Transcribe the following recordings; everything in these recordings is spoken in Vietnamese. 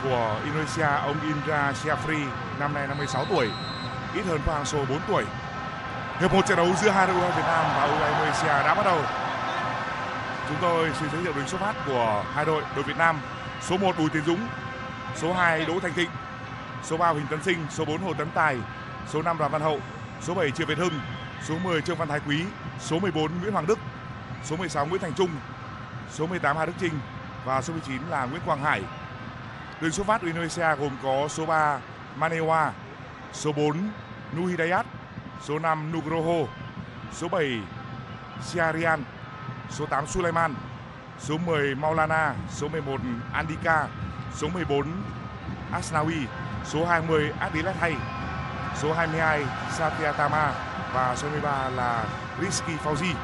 của Indonesia, ông Indra Syafri, năm nay 56 tuổi, ít hơn Park Hang-seo 4 tuổi. Hiệp 1 trận đấu giữa hai đội U23 Việt Nam và U23 Indonesia đã bắt đầu. Chúng tôi xin giới thiệu đến xuất phát của hai đội. Đội Việt Nam: số 1 Bùi Tiến Dũng, số 2 Đỗ Thành Thịnh, số 3 Huỳnh Tấn Sinh, số 4 Hồ Tấn Tài, số 5 Đoàn Văn Hậu, số 7 Triệu Việt Hưng, số 10 Trương Văn Thái Quý, số 14 Nguyễn Hoàng Đức, số 16 Nguyễn Thành Trung, số 18 Hà Đức Chinh và số 19 là Nguyễn Quang Hải. Đội xuất phát của Indonesia gồm có số 3 Manewa, số 4 Nuhidayat, số 5 Nugroho, số 7 Syarian, số 8 Sulaiman, số 10 Maulana, số 11 Andika, số 14 Asnawi, số 20 Adilet Hay, số 22 Satyatama và số 13 là Rizky Fauzi.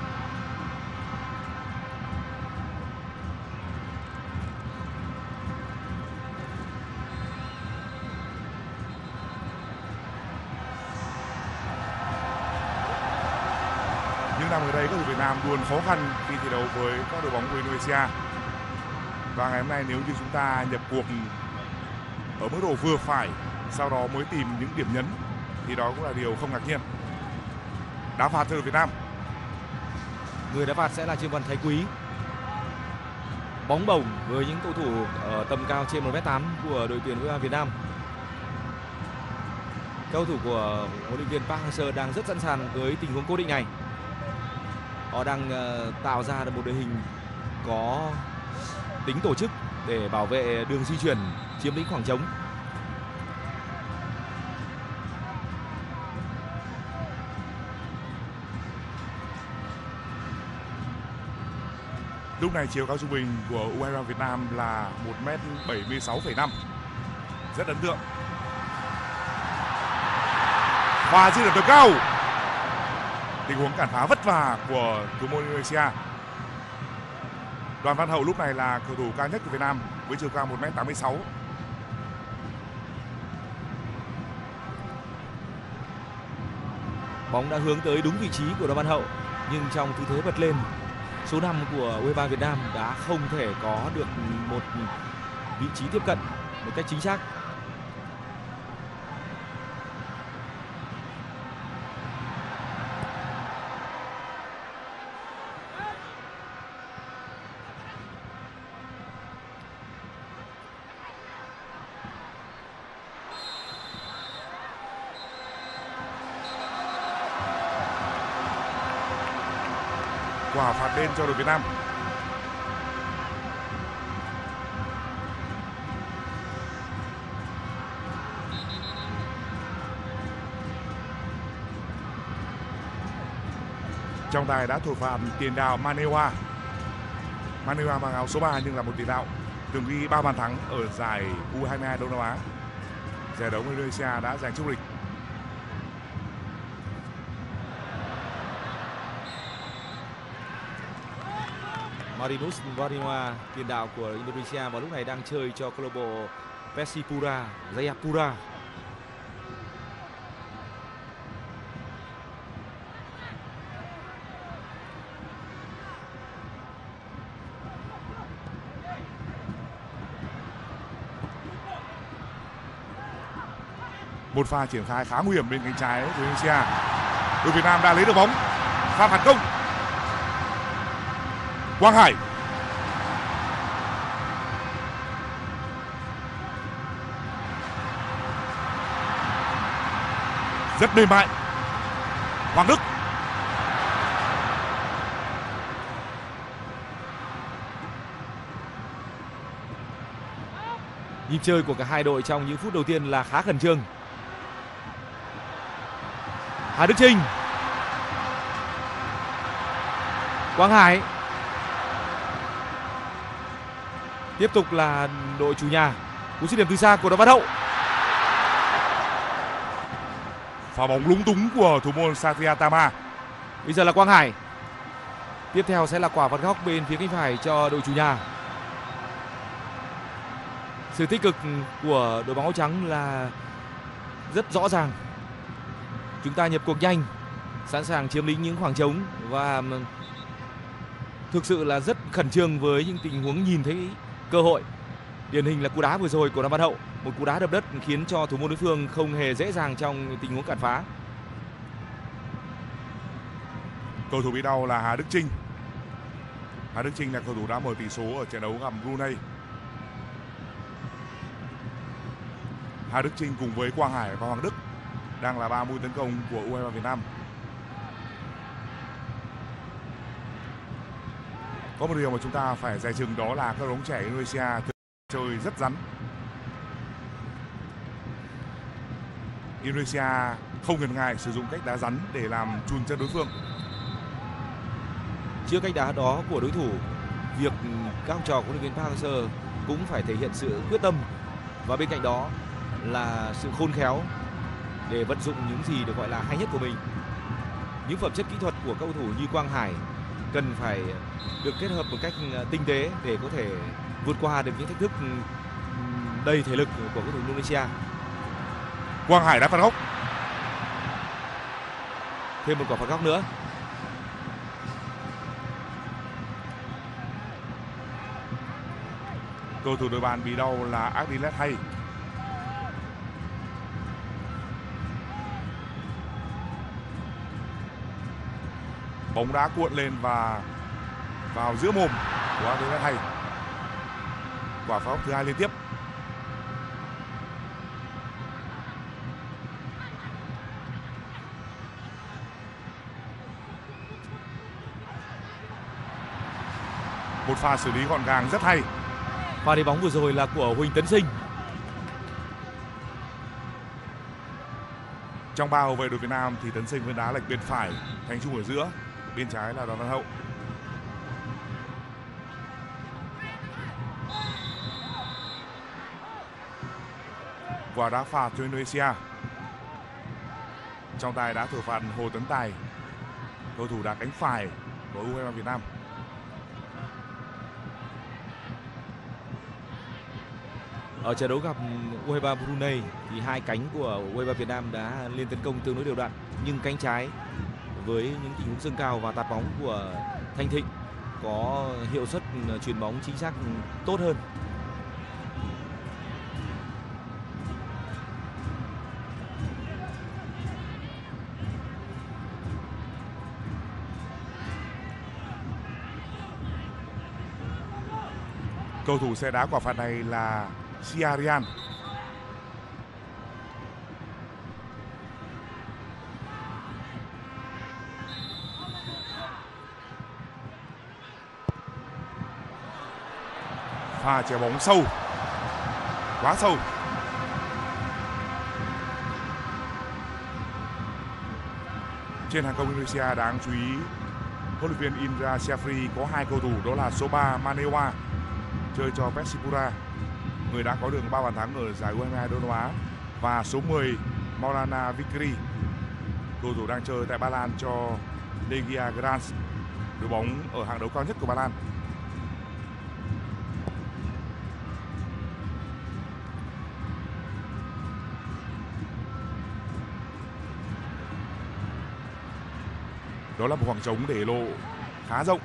Những năm ở đây các đội Việt Nam luôn khó khăn khi thi đấu với các đội bóng của Indonesia. Và ngày hôm nay nếu như chúng ta nhập cuộc ở mức độ vừa phải, sau đó mới tìm những điểm nhấn, thì đó cũng là điều không ngạc nhiên. Đá phạt cho đội Việt Nam. Người đá phạt sẽ là Trương Văn Thái Quý. Bóng bổng với những cầu thủ ở tầm cao trên 1m8 của đội tuyển U23 Việt Nam. Cầu thủ của huấn luyện viên Park Hang-seo đang rất sẵn sàng với tình huống cố định này. Họ đang tạo ra được một đội hình có tính tổ chức để bảo vệ đường di chuyển, chiếm lĩnh khoảng trống. Lúc này chiều cao trung bình của U23 Việt Nam là 1m76,5. Rất ấn tượng. Và dứt điểm tầm cao. Tình huống cản phá vất vả của thủ môn Indonesia. Đoàn Văn Hậu lúc này là cầu thủ cao nhất của Việt Nam với chiều cao 1m86. Bóng đã hướng tới đúng vị trí của Đoàn Văn Hậu, nhưng trong tư thế bật lên, số 5 của U23 Việt Nam đã không thể có được một vị trí tiếp cận một cách chính xác. Quả phạt đền cho đội Việt Nam. Trọng tài đã thổi phạt tiền đạo Manewa. Manewa mang áo số 3 nhưng là một tiền đạo từng ghi 3 bàn thắng ở giải U22 Đông Nam Á. Giải đấu Indonesia đã giành chức vô địch. Marinus Wardiwa, tiền đạo của Indonesia vào lúc này đang chơi cho câu lạc bộ Persipura Jayapura. Một pha triển khai khá nguy hiểm bên cánh trái của Indonesia. Đội Việt Nam đã lấy được bóng. Pha phản công. Quang Hải. Rất mềm mại. Hoàng Đức. Nhịp chơi của cả hai đội trong những phút đầu tiên là khá khẩn trương. Hà Đức Chinh. Quang Hải. Tiếp tục là đội chủ nhà. Cú dứt điểm từ xa của Đoàn Văn Hậu. Pha bóng lúng túng của thủ môn Satyatama. Bây giờ là Quang Hải. Tiếp theo sẽ là quả phạt góc bên phía cánh phải cho đội chủ nhà. Sự tích cực của đội bóng áo trắng là rất rõ ràng. Chúng ta nhập cuộc nhanh, sẵn sàng chiếm lĩnh những khoảng trống và thực sự là rất khẩn trương với những tình huống nhìn thấy cơ hội. Điển hình là cú đá vừa rồi của Đoàn Văn Hậu, một cú đá đập đất khiến cho thủ môn đối phương không hề dễ dàng trong tình huống cản phá. Cầu thủ bị đau là Hà Đức Chinh. Hà Đức Chinh là cầu thủ đã mở tỷ số ở trận đấu gặp Brunei. Hà Đức Chinh cùng với Quang Hải và Hoàng Đức đang là 3 mũi tấn công của U23 Việt Nam. Có một điều mà chúng ta phải dè chừng đó là các bóng trẻ Indonesia chơi rất rắn. Indonesia không ngần ngại sử dụng cách đá rắn để làm chùn chân đối phương. Trước cách đá đó của đối thủ, việc các học trò của huấn luyện viên Park Hang-seo cũng phải thể hiện sự quyết tâm và bên cạnh đó là sự khôn khéo để vận dụng những gì được gọi là hay nhất của mình. Những phẩm chất kỹ thuật của các cầu thủ như Quang Hải cần phải được kết hợp một cách tinh tế để có thể vượt qua được những thách thức đầy thể lực của cầu thủ Indonesia. Quang Hải đã phạt góc. Thêm một quả phạt góc nữa. Cầu thủ đội bạn bị đau là Adilet Hay. Bóng đá cuộn lên và vào giữa mồm của Adilet Hay. Quả phạt góc thứ 2 liên tiếp. Một pha xử lý gọn gàng rất hay. Pha đi bóng vừa rồi là của Huỳnh Tấn Sinh. Trong ba hậu vệ đội Việt Nam thì Tấn Sinh vẫn đá lệch bên phải, Thành Trung ở giữa, bên trái là Đoàn Văn Hậu. Quả đá phạt cho Indonesia. Trong tay đá thổi phạt Hồ Tấn Tài, cầu thủ đá cánh phải của U23 Việt Nam. Ở trận đấu gặp U23 Brunei thì hai cánh của U23 Việt Nam đã lên tấn công tương đối đều đặn, nhưng cánh trái với những tình huống dâng cao và tạt bóng của Thanh Thịnh có hiệu suất chuyền bóng chính xác tốt hơn. Cầu thủ sẽ đá quả phạt này là Siarian. Pha chuyền bóng sâu, quá sâu. Trên hàng công Indonesia đáng chú ý, huấn luyện viên Indra Syafri có hai cầu thủ đó là số 3 Manewa chơi cho Persipura, người đã có được 3 bàn thắng ở giải U22 Đông Nam Á, và số 10 Maulana Vikri, cầu thủ đang chơi tại Ba Lan cho Legia Gdansk, đội bóng ở hạng đấu cao nhất của Ba Lan. Đó là một khoảng trống để lộ khá rộng.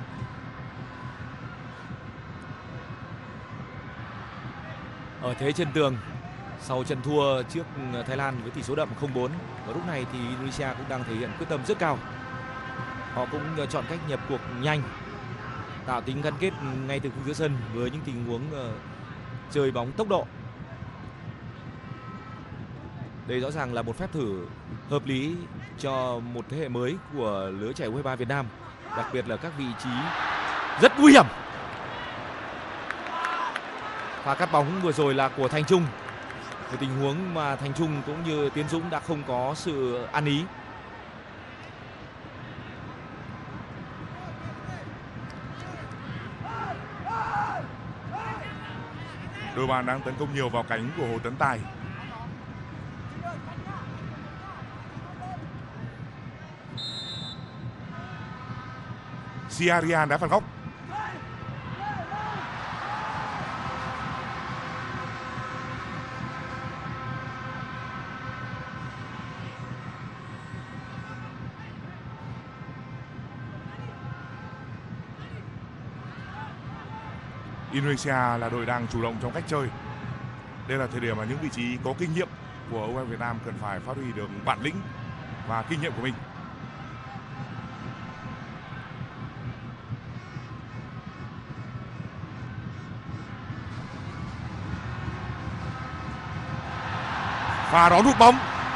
Ở thế chân tường sau trận thua trước Thái Lan với tỷ số đậm 0-4, và lúc này thì Indonesia cũng đang thể hiện quyết tâm rất cao. Họ cũng chọn cách nhập cuộc nhanh, tạo tính gắn kết ngay từ khung giữa sân với những tình huống chơi bóng tốc độ. Đây rõ ràng là một phép thử hợp lý cho một thế hệ mới của lứa trẻ U23 Việt Nam, đặc biệt là các vị trí rất nguy hiểm. Pha cắt bóng vừa rồi là của Thành Trung, một tình huống mà Thành Trung cũng như Tiến Dũng đã không có sự ăn ý. Đội bạn đang tấn công nhiều vào cánh của Hồ Tấn Tài. Siarian đá phạt góc. Indonesia là đội đang chủ động trong cách chơi. Đây là thời điểm mà những vị trí có kinh nghiệm của U23 Việt Nam cần phải phát huy được bản lĩnh và kinh nghiệm của mình. Và đón hút bóng.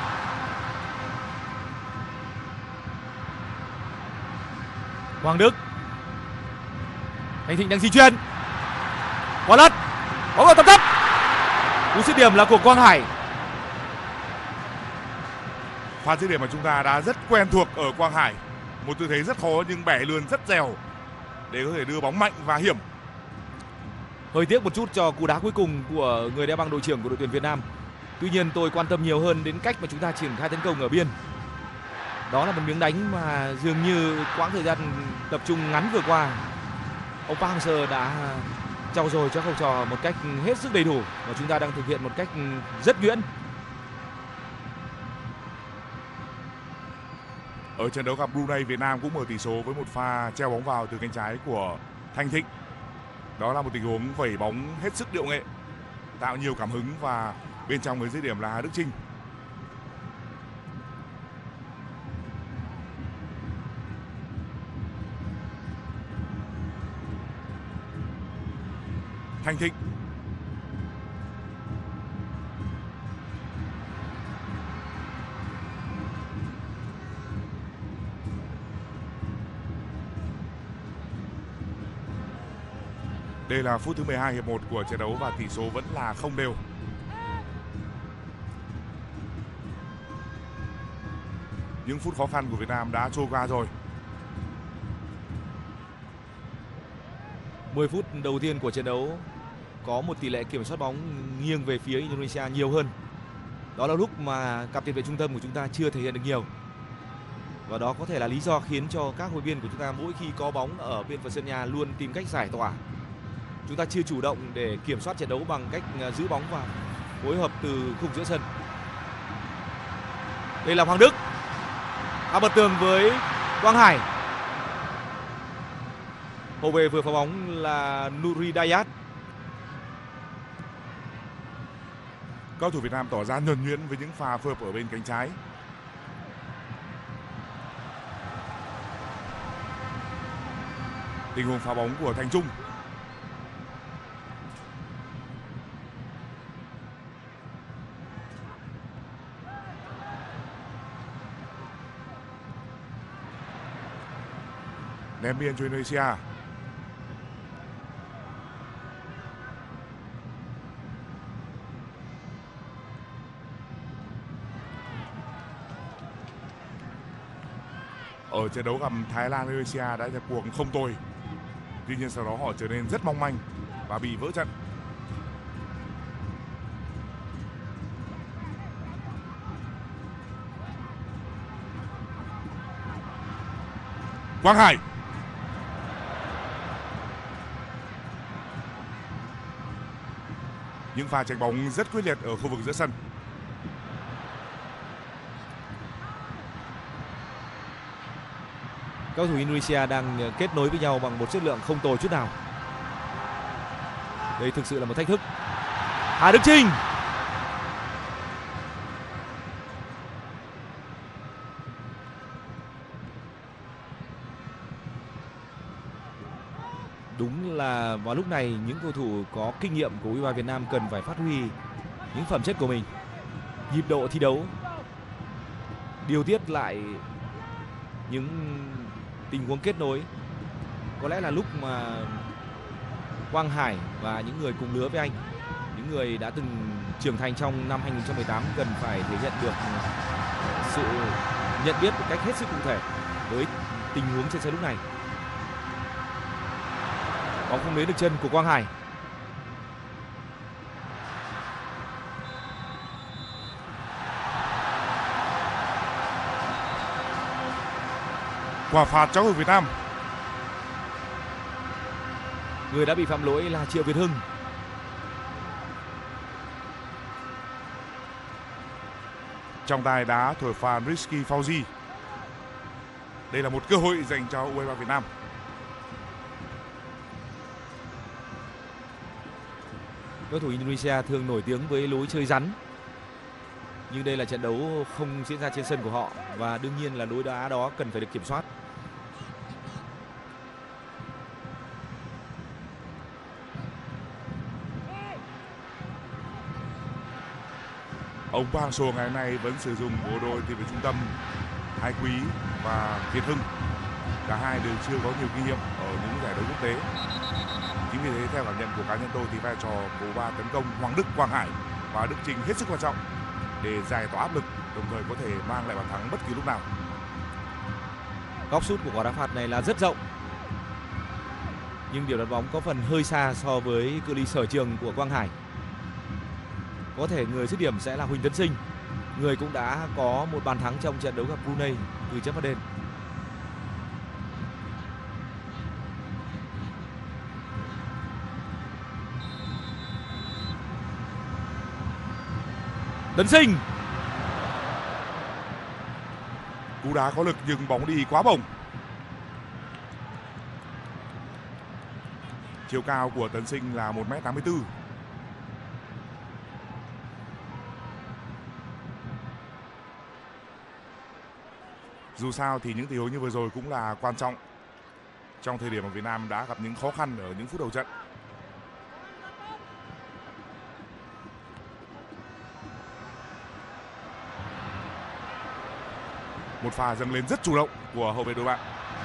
Hoàng Đức. Thành Thịnh đang di chuyển. Quả lật. Bóng ở tầm thấp. Cú dứt điểm là của Quang Hải. Pha dứt điểm mà chúng ta đã rất quen thuộc ở Quang Hải. Một tư thế rất khó nhưng bẻ lươn rất dẻo để có thể đưa bóng mạnh và hiểm. Hơi tiếc một chút cho cú đá cuối cùng của người đeo băng đội trưởng của đội tuyển Việt Nam. Tuy nhiên tôi quan tâm nhiều hơn đến cách mà chúng ta triển khai tấn công ở biên. Đó là một miếng đánh mà dường như quãng thời gian tập trung ngắn vừa qua, ông Park Hang-seo đã trau dồi cho học trò một cách hết sức đầy đủ và chúng ta đang thực hiện một cách rất nhuyễn. Ở trận đấu gặp Brunei, Việt Nam cũng mở tỷ số với một pha treo bóng vào từ cánh trái của Thanh Thịnh. Đó là một tình huống vẩy bóng hết sức điệu nghệ, tạo nhiều cảm hứng và bên trong người dứt điểm là Hà Đức Chinh. Thanh Thịnh. Đây là phút thứ 12 hiệp 1 của trận đấu và tỷ số vẫn là không đều. Những phút khó khăn của Việt Nam đã trôi qua rồi. 10 phút đầu tiên của trận đấu có một tỷ lệ kiểm soát bóng nghiêng về phía Indonesia nhiều hơn. Đó là lúc mà cặp tiền vệ trung tâm của chúng ta chưa thể hiện được nhiều. Và đó có thể là lý do khiến cho các huấn luyện viên của chúng ta mỗi khi có bóng ở bên phần sân nhà luôn tìm cách giải tỏa. Chúng ta chưa chủ động để kiểm soát trận đấu bằng cách giữ bóng và phối hợp từ khung giữa sân. Đây là Hoàng Đức. Bật tường với Quang Hải. Hậu vệ vừa phá bóng là Nuri Dayat. Cầu thủ Việt Nam tỏ ra nhuần nhuyễn với những pha phối hợp ở bên cánh trái. Tình huống phá bóng của Thành Trung. Ném biên cho Indonesia. Ở trận đấu gặp Thái Lan, Indonesia đã nhập cuộc không tồi. Tuy nhiên sau đó họ trở nên rất mong manh và bị vỡ trận. Quang Hải. Những pha tranh bóng rất quyết liệt ở khu vực giữa sân. Các cầu thủ Indonesia đang kết nối với nhau bằng một chất lượng không tồi chút nào. Đây thực sự là một thách thức. Hà Đức Chinh. Đúng là vào lúc này những cầu thủ có kinh nghiệm của U23 Việt Nam cần phải phát huy những phẩm chất của mình. Nhịp độ thi đấu, điều tiết lại những tình huống kết nối. Có lẽ là lúc mà Quang Hải và những người cùng lứa với anh, những người đã từng trưởng thành trong năm 2018 cần phải thể hiện được sự nhận biết một cách hết sức cụ thể với tình huống trên sân lúc này. Bóng không đến được chân của Quang Hải. Quả phạt cho người Việt Nam. Người đã bị phạm lỗi là Triệu Việt Hưng. Trọng tài đã thổi phạt Rizky Fauzi. Đây là một cơ hội dành cho U23 Việt Nam. Đối thủ Indonesia thường nổi tiếng với lối chơi rắn. Nhưng đây là trận đấu không diễn ra trên sân của họ và đương nhiên là lối đá đó cần phải được kiểm soát. Ông Park Hang-seo ngày hôm nay vẫn sử dụng bộ đôi tiền vệ trung tâm Thái Quý và Việt Hưng. Cả hai đều chưa có nhiều kinh nghiệm ở những giải đấu quốc tế. Chính vì thế theo cảm nhận của cá nhân tôi thì vai trò của ba tấn công Hoàng Đức, Quang Hải và Đức Trình hết sức quan trọng để giải tỏa áp lực, đồng thời có thể mang lại bàn thắng bất kỳ lúc nào. Góc sút của quả đá phạt này là rất rộng, nhưng điểm đặt bóng có phần hơi xa so với cự ly sở trường của Quang Hải. Có thể người dứt điểm sẽ là Huỳnh Tấn Sinh, người cũng đã có một bàn thắng trong trận đấu gặp Brunei từ chấm phạt đền. Tấn Sinh, cú đá có lực nhưng bóng đi quá bổng. Chiều cao của Tấn Sinh là 1m84. Dù sao thì những tình huống như vừa rồi cũng là quan trọng trong thời điểm mà Việt Nam đã gặp những khó khăn ở những phút đầu trận. Một pha dâng lên rất chủ động của hậu vệ đội bạn.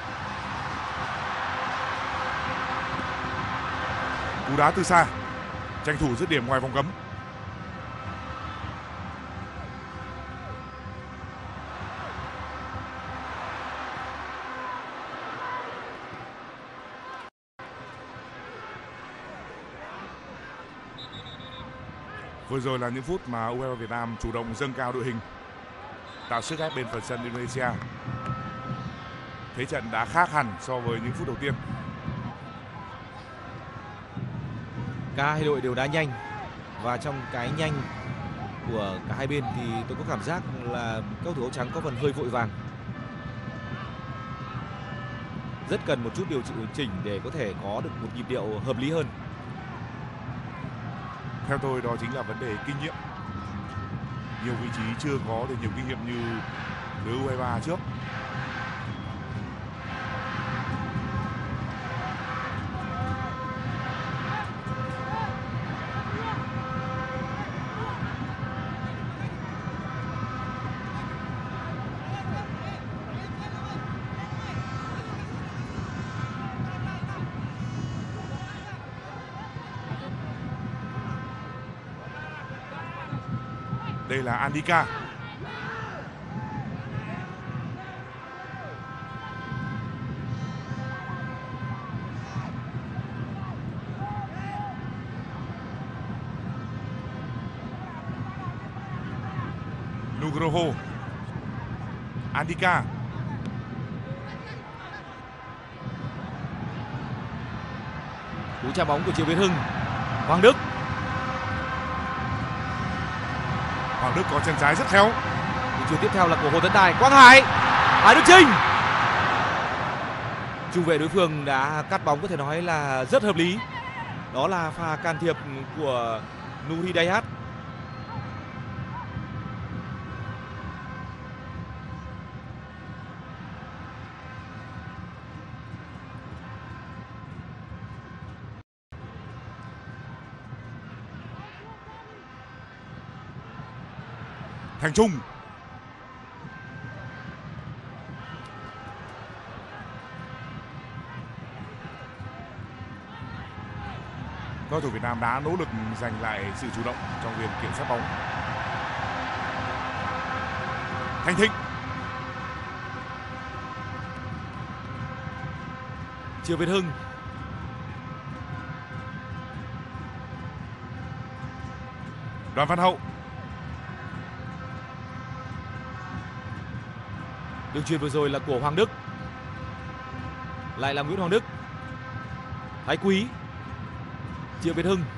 Cú đá từ xa, tranh thủ dứt điểm ngoài vòng cấm. Vừa rồi là những phút mà U23 Việt Nam chủ động dâng cao đội hình, tạo sức ép bên phần sân Indonesia. Thế trận đã khác hẳn so với những phút đầu tiên. cả hai đội đều đá nhanh và trong cái nhanh của cả hai bên thì tôi có cảm giác là cầu thủ áo trắng có phần hơi vội vàng. Rất cần một chút điều chỉnh để có thể có được một nhịp điệu hợp lý hơn. Theo tôi đó chính là vấn đề kinh nghiệm. Nhiều vị trí chưa có được nhiều kinh nghiệm như lứa U23 trước. Đây là Andika. Nugroho. Andika. Cú chạm bóng của Triệu Việt Hưng. Hoàng Đức. Hoàng Đức có chân trái rất khéo. Chiều tiếp theo là của Hồ Tấn Tài. Quang Hải. Hải Đức Chinh. Trung vệ đối phương đã cắt bóng có thể nói là rất hợp lý. Đó là pha can thiệp của Nuri Hidayat. Thành Trung. Cầu thủ Việt Nam đã nỗ lực giành lại sự chủ động trong việc kiểm soát bóng. Thành Thịnh. Triệu Việt Hưng. Đoàn Văn Hậu. Đường chuyền vừa rồi là của Hoàng Đức. Lại là Nguyễn Hoàng Đức. Thái Quý. Triệu Việt Hưng.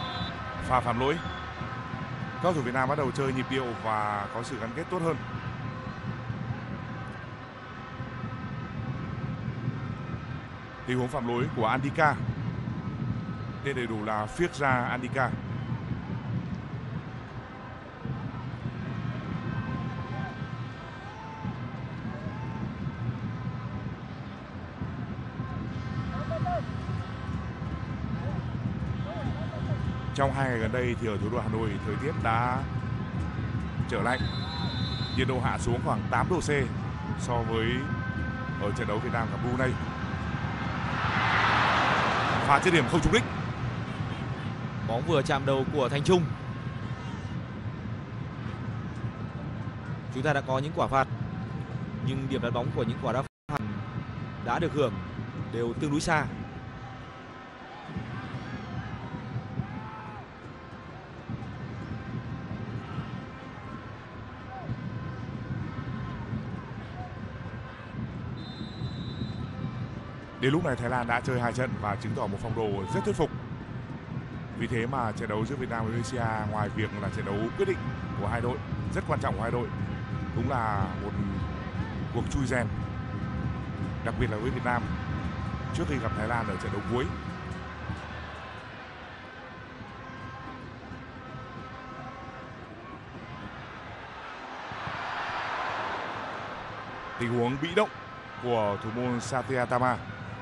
Pha phạm lỗi. Cầu thủ Việt Nam bắt đầu chơi nhịp điệu và có sự gắn kết tốt hơn. Tình huống phạm lỗi của Andika. Tên đầy đủ là Firza Andika. Trong 2 ngày gần đây thì ở thủ đô Hà Nội thời tiết đã trở lạnh. Nhiệt độ hạ xuống khoảng 8 độ C so với ở trận đấu Việt Nam gặp Brunei. Pha dứt điểm không trúng đích. Bóng vừa chạm đầu của Thành Trung. Chúng ta đã có những quả phạt, nhưng điểm đặt bóng của những quả đá phạt đã được hưởng đều tương đối xa. Đến lúc này Thái Lan đã chơi 2 trận và chứng tỏ một phong độ rất thuyết phục. Vì thế mà trận đấu giữa Việt Nam và Indonesia, ngoài việc là trận đấu quyết định của hai đội, rất quan trọng của hai đội, cũng là một cuộc chui rèn, đặc biệt là với Việt Nam trước khi gặp Thái Lan ở trận đấu cuối. Tình huống bị động của thủ môn Satya Tama.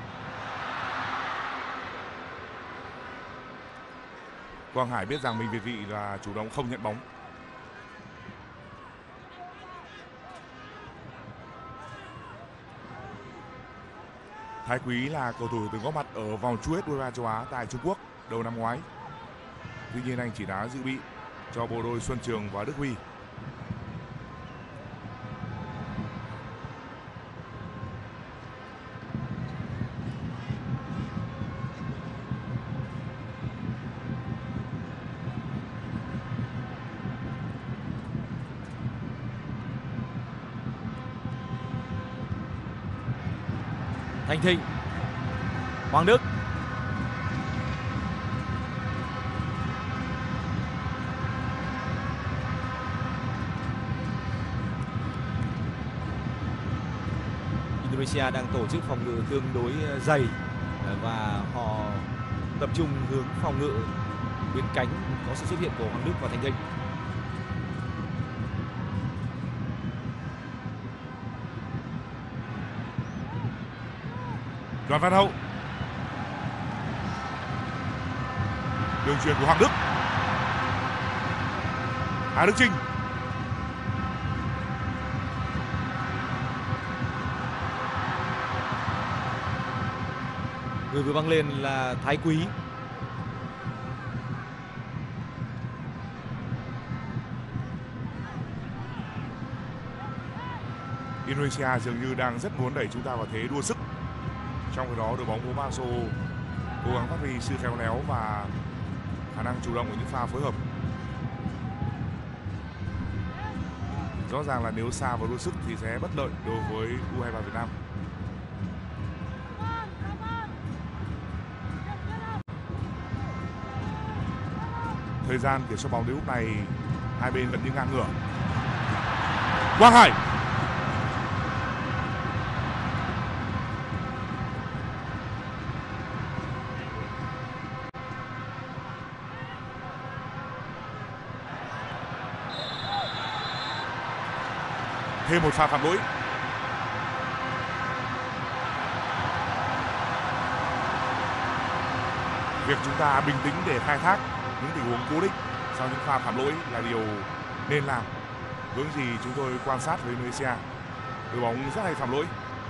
Quang Hải biết rằng mình việt vị là chủ động không nhận bóng. Thái Quý là cầu thủ từng góp mặt ở vòng chung kết U23 châu Á tại Trung Quốc đầu năm ngoái. Tuy nhiên anh chỉ đá dự bị cho bộ đôi Xuân Trường và Đức Huy. Thành Thịnh, Hoàng Đức, Indonesia đang tổ chức phòng ngự tương đối dày và họ tập trung hướng phòng ngự bên cánh, có sự xuất hiện của Hoàng Đức và Thành Thịnh. Đoàn Văn Hậu, đường chuyền của Hoàng Đức, Hà Đức Chinh, người vừa văng lên là Thái Quý. Indonesia dường như đang rất muốn đẩy chúng ta vào thế đua sức. Trong khi đó đội bóng của Maso cố gắng phát huy sự khéo léo và khả năng chủ động ở những pha phối hợp. Rõ ràng là nếu xa vào đua sức thì sẽ bất lợi đối với U23 Việt Nam. Thời gian kiểm soát bóng đến lúc này hai bên vẫn như ngang ngửa. Quang Hải, thêm một pha phạm lỗi. Việc chúng ta bình tĩnh để khai thác những tình huống cố định sau những pha phạm lỗi là điều nên làm. Hướng gì chúng tôi quan sát với Indonesia, đội bóng rất hay phạm lỗi.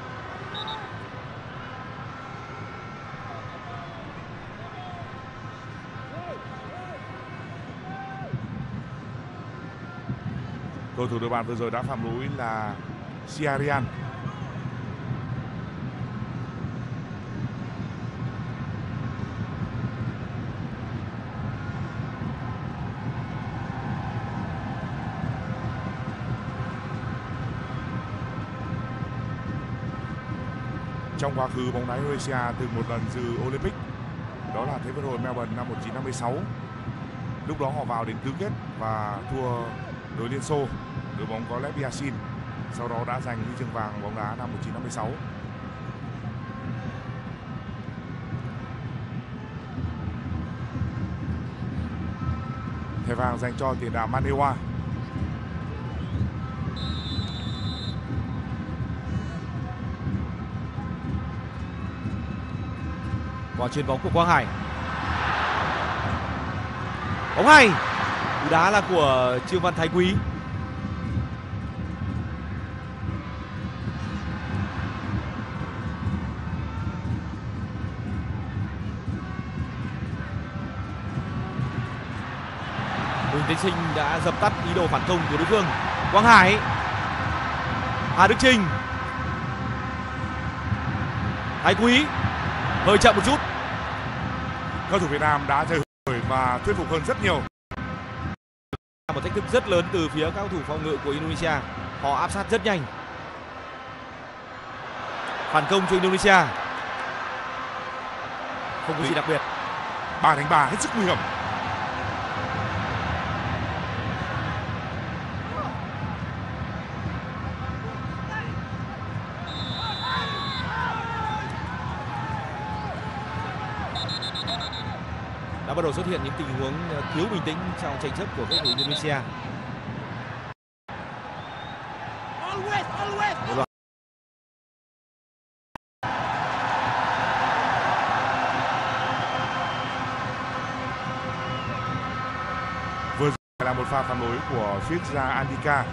Cầu thủ đội bạn vừa rồi đã phạm lỗi là Siarian. Trong quá khứ, bóng đá Indonesia từng một lần dự Olympic, đó là Thế vận hội Melbourne năm 1956. Lúc đó họ vào đến tứ kết và thua đội Liên Xô, đội bóng có Lev Yashin. Sau đó đã giành huy chương vàng bóng đá năm 1956. Thẻ vàng dành cho tiền đạo Manewa. Quả chuyền bóng của Quang Hải. Bóng hay. Cú đá là của Trương Văn Thái Quý. Huỳnh Tấn Sinh đã dập tắt ý đồ phản công của đối phương. Quang Hải. Hà Đức Chinh. Thái Quý hơi chậm một chút. Cầu thủ Việt Nam đã chơi hời và thuyết phục hơn rất nhiều. Một thách thức rất lớn từ phía các cầu thủ phòng ngự của Indonesia. Họ áp sát rất nhanh. Phản công cho Indonesia. Không có gì đặc biệt. 3-3 hết sức nguy hiểm. Đã bắt đầu xuất hiện những tình huống thiếu bình tĩnh trong tranh chấp của cầu thủ Indonesia. Vừa rồi là một pha phản đối của Firza Andika.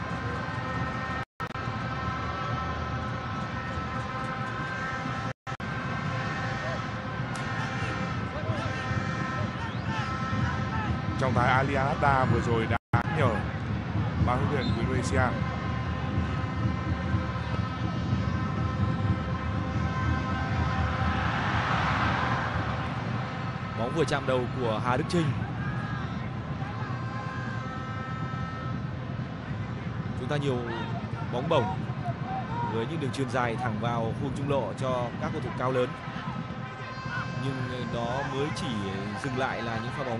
Trọng tài Alianata vừa rồi đã nhờ ban huấn luyện của Indonesia. Bóng vừa chạm đầu của Hà Đức Chinh. Chúng ta nhiều bóng bổng với những đường chuyền dài thẳng vào khu vực trung lộ cho các cầu thủ cao lớn, nhưng đó mới chỉ dừng lại là những pha bóng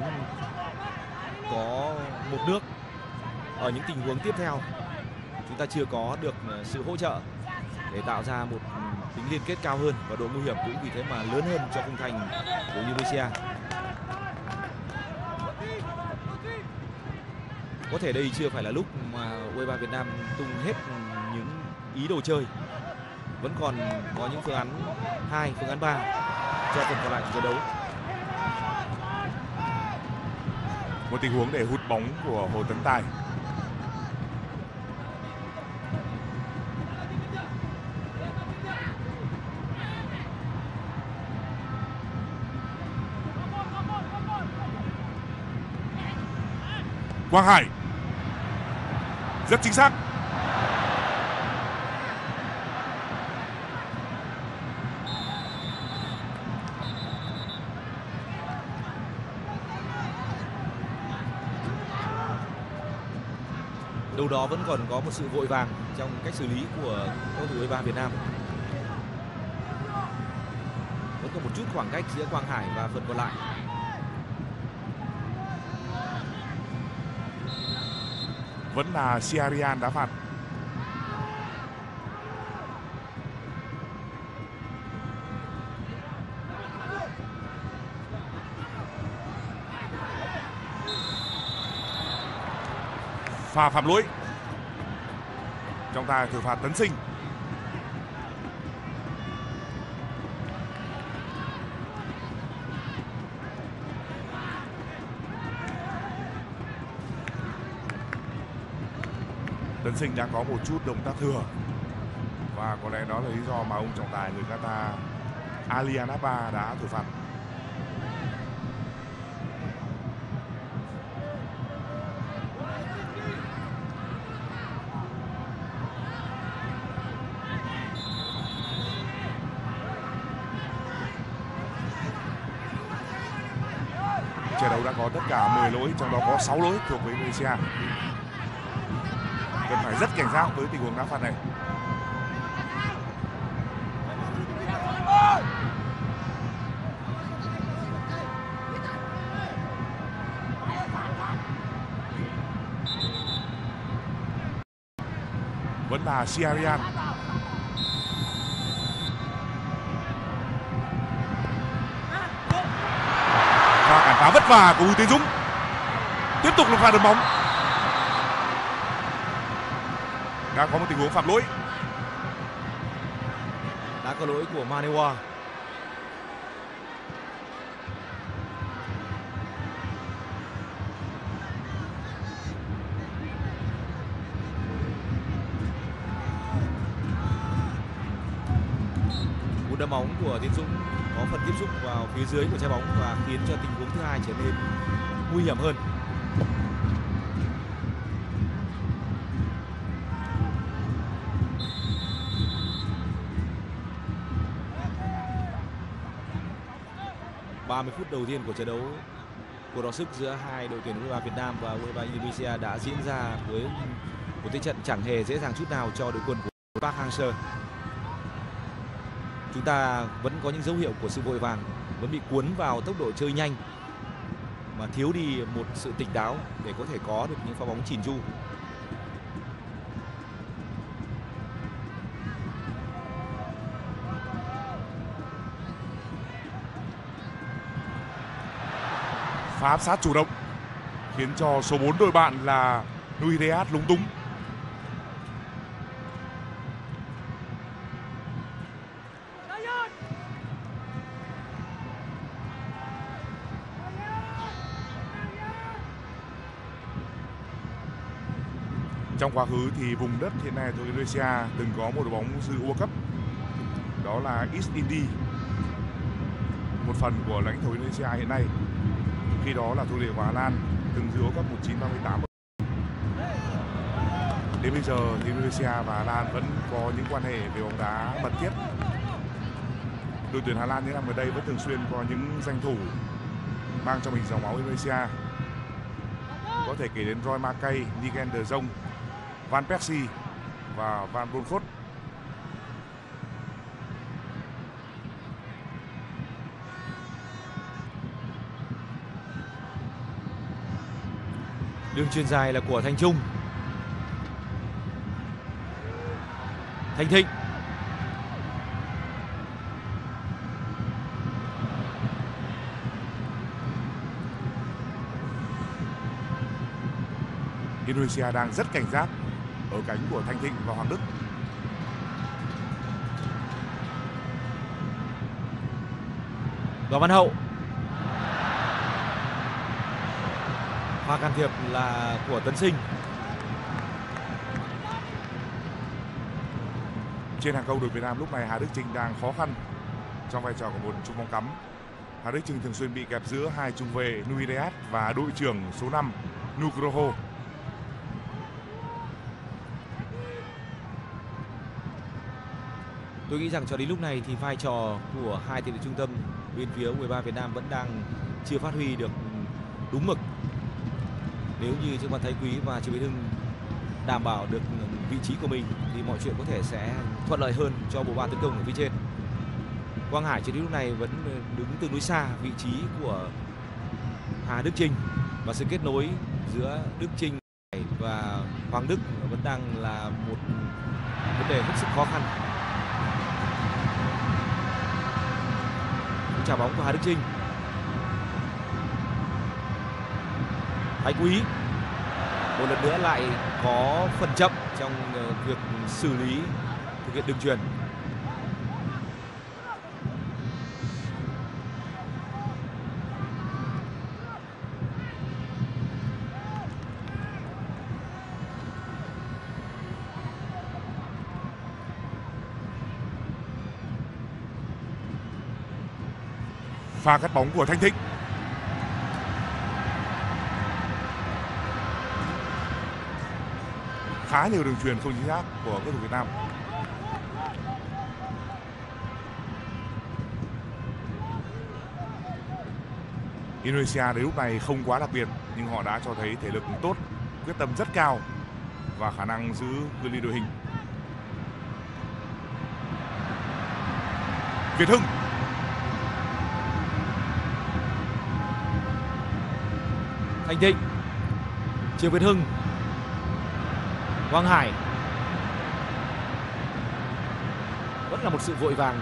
có một nước. Ở những tình huống tiếp theo chúng ta chưa có được sự hỗ trợ để tạo ra một tính liên kết cao hơn, và độ nguy hiểm cũng vì thế mà lớn hơn cho khung thành của Indonesia. Có thể đây chưa phải là lúc mà U23 Việt Nam tung hết những ý đồ chơi. Vẫn còn có những phương án 2, phương án 3 cho phần còn lại của trận đấu. Một tình huống để hút bóng của Hồ Tấn Tài. Quang Hải rất chính xác. Đâu đó vẫn còn có một sự vội vàng trong cách xử lý của cầu thủ U23 Việt Nam. Vẫn còn một chút khoảng cách giữa Quang Hải và phần còn lại. Vẫn là Siarian đá phạt. Pha phạm lỗi. Trọng tài thử phạt Tấn Sinh. Tấn Sinh đã có một chút động tác thừa, và có lẽ đó là lý do mà ông trọng tài người Qatar Alianapa đã thử phạt. Trận đấu đã có tất cả 10 lỗi, trong đó có 6 lỗi thuộc về Indonesia. Cần phải rất cảnh giác với tình huống đá phạt này. Vẫn là Siarian. Và cản phá vất vả của Bùi Tiến Dũng. Tiếp tục là pha đấm bóng. Đã có một tình huống phạm lỗi. Đã có lỗi của Manewa. Cú đá bóng của Tiến Dũng có phần tiếp xúc vào phía dưới của trái bóng và khiến cho tình huống thứ hai trở nên nguy hiểm hơn. ...30 phút đầu tiên của trận đấu của đọ sức giữa hai đội tuyển U23 Việt Nam và U23 Indonesia đã diễn ra với một thế trận chẳng hề dễ dàng chút nào cho đội quân của Park Hang-seo. Chúng ta vẫn có những dấu hiệu của sự vội vàng, vẫn bị cuốn vào tốc độ chơi nhanh mà thiếu đi một sự tỉnh táo để có thể có được những pha bóng chỉn chu. Pha áp sát chủ động khiến cho số 4 đội bạn là Nui Deat lúng túng. Trong quá khứ thì vùng đất hiện nay của Indonesia từng có một đội bóng dự World Cup, đó là East Indies, một phần của lãnh thổ Indonesia hiện nay. Khi đó là thuộc địa của Hà Lan, từng dự World Cup 1938. Đến bây giờ thì Indonesia và Hà Lan vẫn có những quan hệ về bóng đá mật thiết. Đội tuyển Hà Lan những năm gần đây vẫn thường xuyên có những danh thủ mang trong mình dòng máu Indonesia. Có thể kể đến Roy Mackay, Nigel de Jong, Van Persie và Van Bronckhorst. Đường chuyền dài là của Thanh Trung. Thanh Thịnh. Indonesia đang rất cảnh giác ở cánh của Thanh Thịnh và Hoàng Đức. Đoàn Văn Hậu. Pha can thiệp là của Tấn Sinh. Trên hàng công đội Việt Nam lúc này Hà Đức Chinh đang khó khăn trong vai trò của một trung bóng cắm. Hà Đức Chinh thường xuyên bị kẹp giữa hai trung vệ Nui Deat và đội trưởng số 5 Nugroho. Tôi nghĩ rằng cho đến lúc này thì vai trò của hai tiền vệ trung tâm bên phía U23 Việt Nam vẫn đang chưa phát huy được đúng mực. Nếu như Trương Văn Thái Quý và Trương Việt Hưng đảm bảo được vị trí của mình thì mọi chuyện có thể sẽ thuận lợi hơn cho bộ ba tấn công ở phía trên. Quang Hải cho đến lúc này vẫn đứng tương đối xa vị trí của Hà Đức Chinh và sự kết nối giữa Đức Chinh và Hoàng Đức vẫn đang là một vấn đề hết sức khó khăn. Trả bóng của Hà Đức Chinh. Thái Quý một lần nữa lại có phần chậm trong việc xử lý thực hiện đường chuyền. Pha cắt bóng của Thanh Thịnh. Khá nhiều đường chuyền không chính xác của các thủ Việt Nam. Indonesia đến lúc này không quá đặc biệt nhưng họ đã cho thấy thể lực tốt, quyết tâm rất cao và khả năng giữ cự ly đội hình. Việt Hưng. Thanh Thịnh. Triệu Việt Hưng. Quang Hải. Vẫn là một sự vội vàng.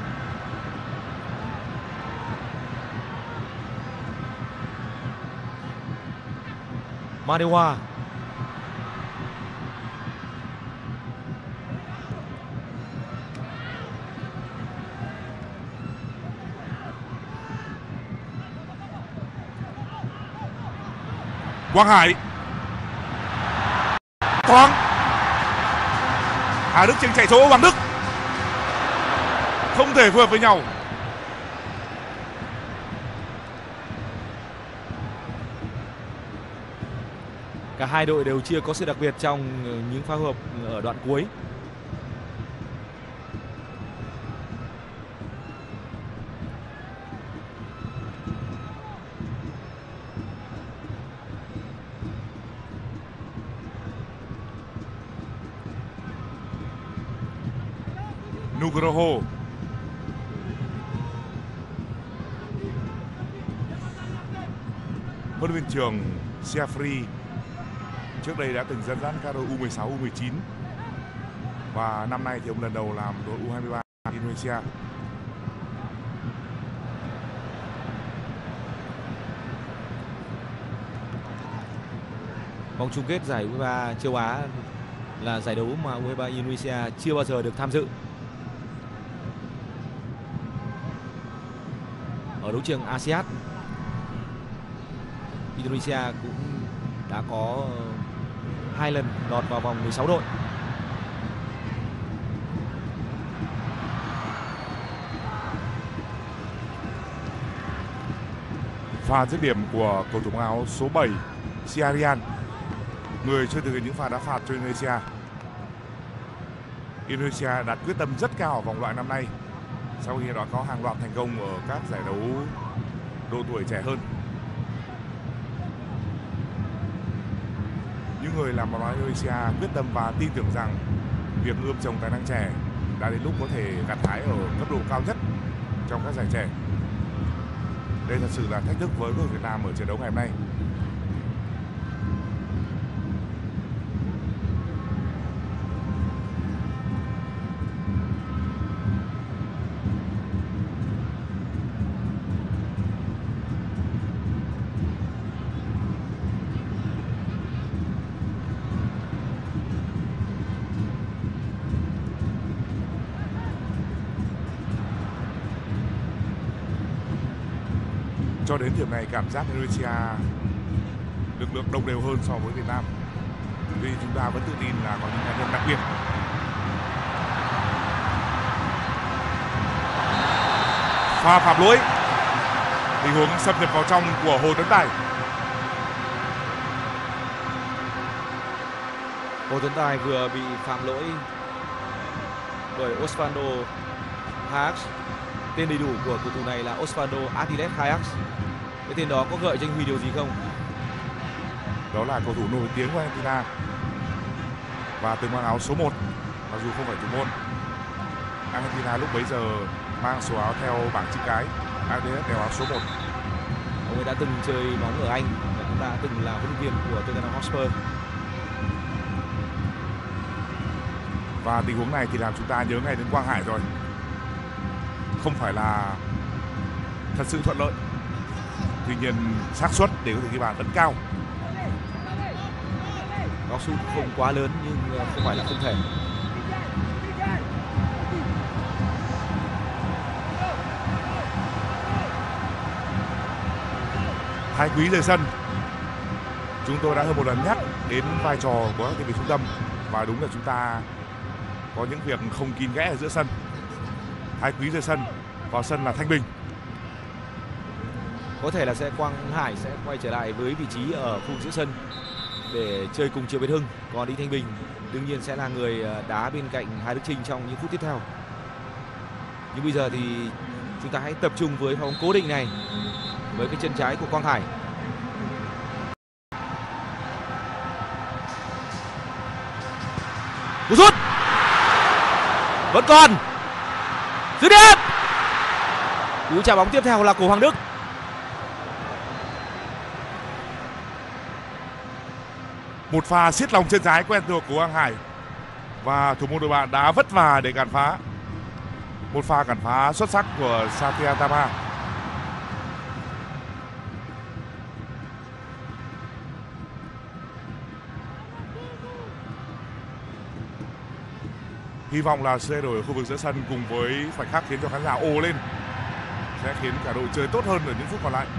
Madewa. Quang Hải thoáng, Hà Đức chạy số Hoàng Đức không thể phù hợp với nhau. Cả hai đội đều chưa có sự đặc biệt trong những pha hợp ở đoạn cuối. Nugroho huấn luyện viên trưởng Siafri trước đây đã từng dẫn dắt các đội U16, U19 và năm nay thì ông lần đầu làm đội U23 Indonesia. Vòng chung kết giải U23 châu Á là giải đấu mà U23 Indonesia chưa bao giờ được tham dự. Ở đấu trường ASEAN, Indonesia cũng đã có 2 lần lọt vào vòng 16 đội. Pha dứt điểm của cầu thủ mang áo số 7 Syarian, người chưa thực hiện những pha đá phạt cho Indonesia. Indonesia đặt quyết tâm rất cao ở vòng loại năm nay sau khi đã có hàng loạt thành công ở các giải đấu độ tuổi trẻ hơn. Những người làm bóng đá Indonesia quyết tâm và tin tưởng rằng việc ươm trồng tài năng trẻ đã đến lúc có thể gặt hái ở cấp độ cao nhất trong các giải trẻ. Đây thật sự là thách thức với đội Việt Nam ở trận đấu ngày hôm nay. Cho đến điểm này cảm giác Indonesia lực lượng đồng đều hơn so với Việt Nam. Tuy chúng ta vẫn tự tin là có những cá nhân đặc biệt. Pha phạm lỗi, tình huống xâm nhập vào trong của Hồ Tấn Tài. Hồ Tấn Tài vừa bị phạm lỗi bởi Osvaldo Hayax. Tên đầy đủ của cầu thủ này là Osvaldo Attiles Hayax. Cái tên đó có gợi cho anh Huy điều gì không? Đó là cầu thủ nổi tiếng của Argentina và từng mang áo số 1 mặc dù không phải thủ môn. Argentina lúc bấy giờ mang số áo theo bảng chữ cái, Attiles đeo áo số 1. Ông ấy đã từng chơi bóng ở Anh và cũng đã từng là huấn luyện viên của Tottenham Hotspur. Và tình huống này thì làm chúng ta nhớ ngay đến Quang Hải rồi. Không phải là thật sự thuận lợi, tuy nhiên xác suất để có thể ghi bàn vẫn cao. Cao suất không quá lớn nhưng không phải là không thể. Thái Quý rời sân. Chúng tôi đã hơn một lần nhắc đến vai trò của các tiền vệ trung tâm và đúng là chúng ta có những việc không kín kẽ ở giữa sân. Thái Quý rời sân, vào sân là Thanh Bình. Có thể là Quang Hải sẽ quay trở lại với vị trí ở khu giữa sân để chơi cùng Triệu Việt Hưng. Còn Đinh Thanh Bình đương nhiên sẽ là người đá bên cạnh Hà Đức Chinh trong những phút tiếp theo. Nhưng bây giờ thì chúng ta hãy tập trung với pha bóng cố định này với cái chân trái của Quang Hải. Cú sút vẫn còn dứt điểm. Cú chạm bóng tiếp theo là của Hoàng Đức. Một pha siết lòng chân trái quen thuộc của Quang Hải và thủ môn đội bạn đá vất vả để cản phá. Một pha cản phá xuất sắc của Satya Tama. Hy vọng là sự thay đổi ở khu vực giữa sân cùng với khoảnh khắc khiến cho khán giả ồ lên sẽ khiến cả đội chơi tốt hơn ở những phút còn lại.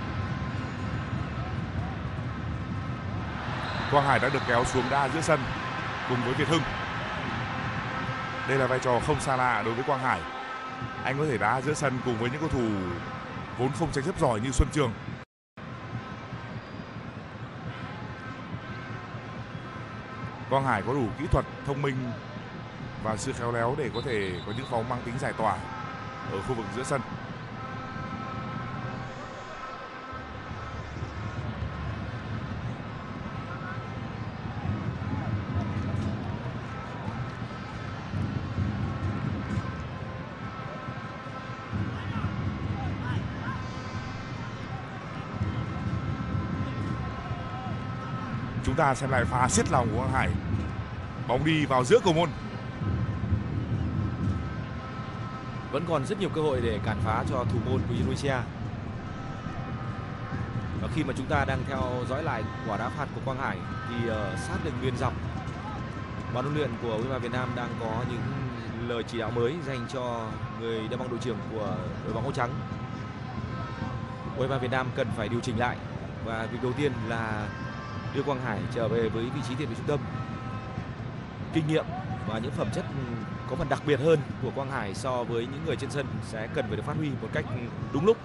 Quang Hải đã được kéo xuống đá giữa sân cùng với Việt Hưng. Đây là vai trò không xa lạ đối với Quang Hải. Anh có thể đá giữa sân cùng với những cầu thủ vốn không tranh chấp giỏi như Xuân Trường. Quang Hải có đủ kỹ thuật, thông minh và sự khéo léo để có thể có những phóng mang tính giải tỏa ở khu vực giữa sân. Chúng ta xem lại pha xiết lòng của Quang Hải. Bóng đi vào giữa cầu môn. Vẫn còn rất nhiều cơ hội để cản phá cho thủ môn của Indonesia. Và khi mà chúng ta đang theo dõi lại quả đá phạt của Quang Hải thì sát đường biên dọc, ban huấn luyện của U23 Việt Nam đang có những lời chỉ đạo mới dành cho người đá bóng đội trưởng của đội bóng áo trắng. U23 Việt Nam cần phải điều chỉnh lại và việc đầu tiên là đưa Quang Hải trở về với vị trí tiền vệ trung tâm. Kinh nghiệm và những phẩm chất có phần đặc biệt hơn của Quang Hải so với những người trên sân sẽ cần phải được phát huy một cách đúng lúc.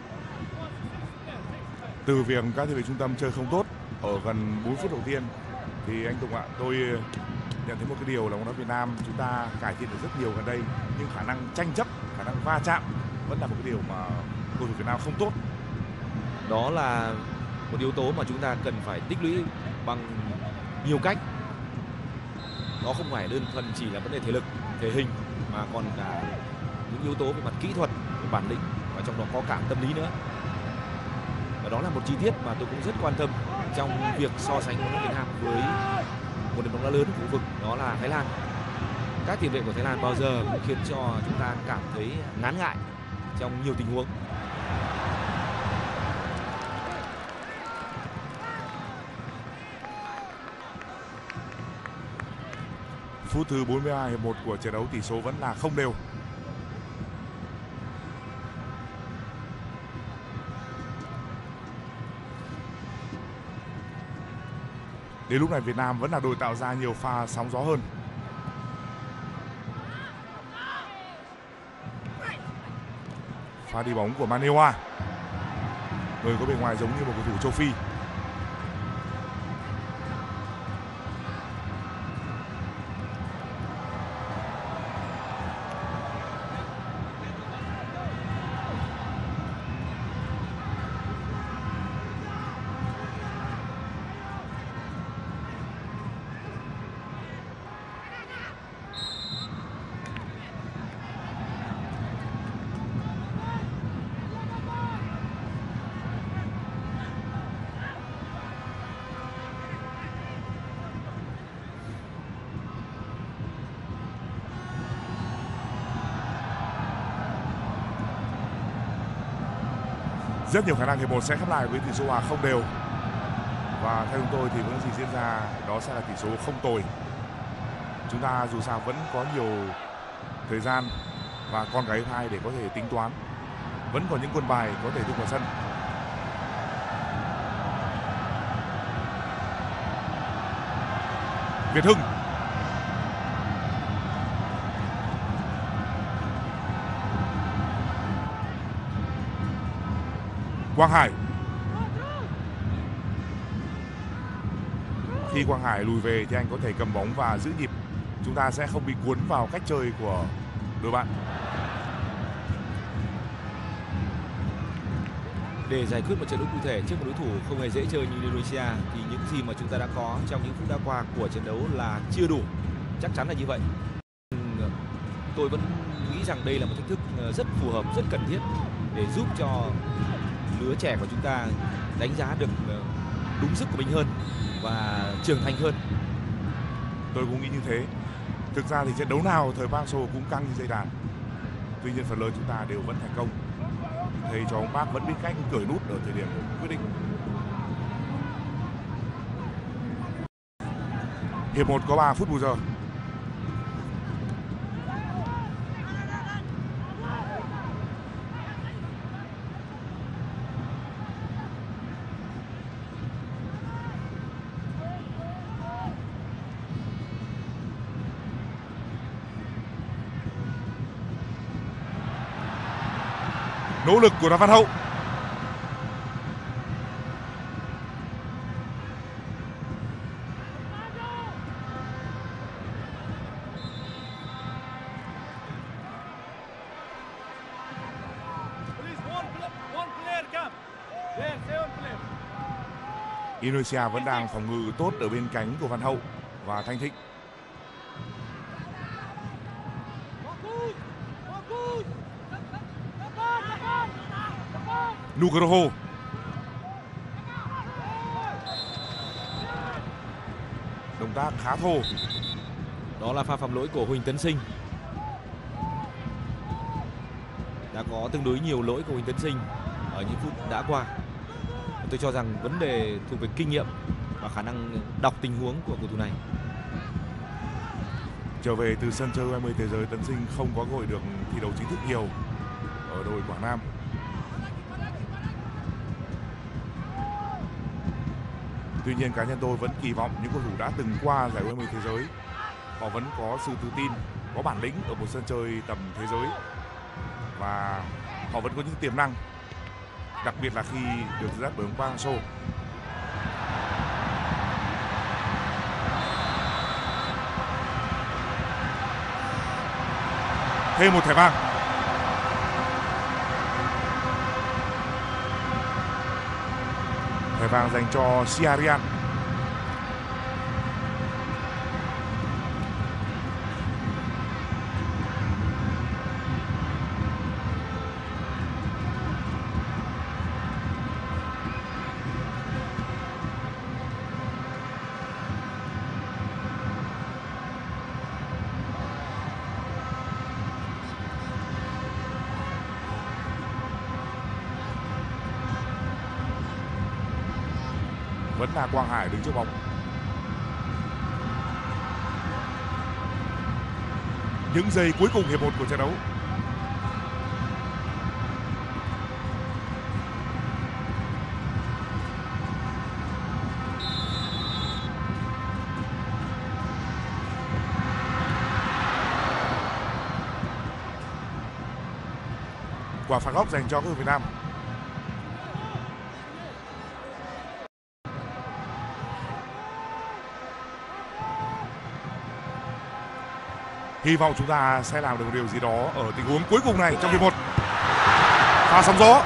Từ việc các tiền vệ trung tâm chơi không tốt ở gần 4 phút đầu tiên thì anh Tùng ạ, tôi nhận thấy một cái điều là bóng đá Việt Nam chúng ta cải thiện được rất nhiều gần đây, nhưng khả năng tranh chấp, khả năng va chạm vẫn là một cái điều mà cầu thủ Việt Nam không tốt. Đó là một yếu tố mà chúng ta cần phải tích lũy bằng nhiều cách. Nó không phải đơn thuần chỉ là vấn đề thể lực, thể hình mà còn cả những yếu tố về mặt kỹ thuật, về bản lĩnh và trong đó có cả tâm lý nữa. Và đó là một chi tiết mà tôi cũng rất quan tâm trong việc so sánh bóng đá Việt Nam với một nền bóng đá lớn của khu vực, đó là Thái Lan. Các tiền vệ của Thái Lan bao giờ cũng khiến cho chúng ta cảm thấy ngán ngại trong nhiều tình huống. Phút thứ 42 hiệp 1 của trận đấu, tỷ số vẫn là không đều. Đến lúc này Việt Nam vẫn là đội tạo ra nhiều pha sóng gió hơn. Pha đi bóng của Manewa, người có bề ngoài giống như một cầu thủ châu Phi. Rất nhiều khả năng hiệp 1 sẽ khép lại với tỷ số hòa không đều. Và theo chúng tôi thì những gì diễn ra đó sẽ là tỷ số không tồi. Chúng ta dù sao vẫn có nhiều thời gian và con cái hai để có thể tính toán. Vẫn còn những quân bài có thể tung vào sân. Việt Hưng. Quang Hải. Khi Quang Hải lùi về thì anh có thể cầm bóng và giữ nhịp. Chúng ta sẽ không bị cuốn vào cách chơi của đội bạn. Để giải quyết một trận đấu cụ thể trước một đối thủ không hề dễ chơi như Indonesia thì những gì mà chúng ta đã có trong những phút đã qua của trận đấu là chưa đủ. Chắc chắn là như vậy. Tôi vẫn nghĩ rằng đây là một thách thức rất phù hợp, rất cần thiết để giúp cho lứa trẻ của chúng ta đánh giá được đúng sức của mình hơn và trưởng thành hơn. Tôi cũng nghĩ như thế. Thực ra thì trận đấu nào thời Park Hang-seo cũng căng như dây đàn. Tuy nhiên phần lớn chúng ta đều vẫn thành công. Thầy trò ông Park vẫn biết cách cởi nút ở thời điểm quyết định. Hiệp 1 có 3 phút bù giờ. Nỗ lực của Đoàn Văn Hậu. Indonesia vẫn đang phòng ngự tốt ở bên cánh của Văn Hậu và Thanh Thịnh. Nugroho. Động tác khá thô. Đó là pha phạm lỗi của Huỳnh Tấn Sinh. Đã có tương đối nhiều lỗi của Huỳnh Tấn Sinh ở những phút đã qua. Tôi cho rằng vấn đề thuộc về kinh nghiệm và khả năng đọc tình huống của cầu thủ này. Trở về từ sân chơi U20 thế giới, Tấn Sinh không có cơ hội được thi đấu chính thức nhiều ở đội Quảng Nam. Tuy nhiên cá nhân tôi vẫn kỳ vọng những cầu thủ đã từng qua giải U20 thế giới, họ vẫn có sự tự tin, có bản lĩnh ở một sân chơi tầm thế giới và họ vẫn có những tiềm năng, đặc biệt là khi được dẫn dắt bởi ông Park Hang-seo. Thêm một thẻ vàng. Thẻ vàng dành cho Siarian. Vẫn là Quang Hải đứng trước bóng. Những giây cuối cùng hiệp 1 của trận đấu. Quả phạt góc dành cho cầu thủ Việt Nam. Hy vọng chúng ta sẽ làm được một điều gì đó ở tình huống cuối cùng này trong hiệp 1. Pha sóng gió.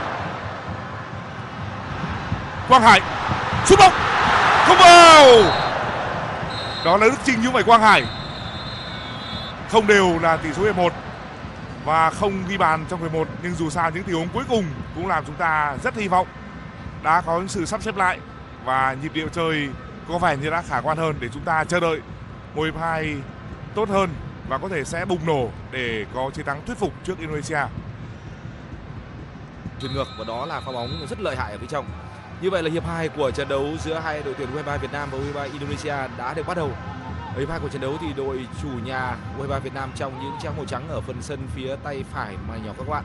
Quang Hải sút bóng không vào. Đó là Đức Chinh nhưng phải Quang Hải. Không đều là tỷ số hiệp 1 và không ghi bàn trong hiệp 1, nhưng dù sao những tình huống cuối cùng cũng làm chúng ta rất hy vọng đã có những sự sắp xếp lại và nhịp điệu chơi có vẻ như đã khả quan hơn để chúng ta chờ đợi một hiệp 2 tốt hơn và có thể sẽ bùng nổ để có chiến thắng thuyết phục trước Indonesia. Chuyền ngược và đó là pha bóng rất lợi hại ở phía trong. Như vậy là hiệp 2 của trận đấu giữa hai đội tuyển U23 Việt Nam và U23 Indonesia đã được bắt đầu. Ở hiệp 2 của trận đấu thì đội chủ nhà U23 Việt Nam trong những trang màu trắng ở phần sân phía tay phải màn nhỏ các bạn.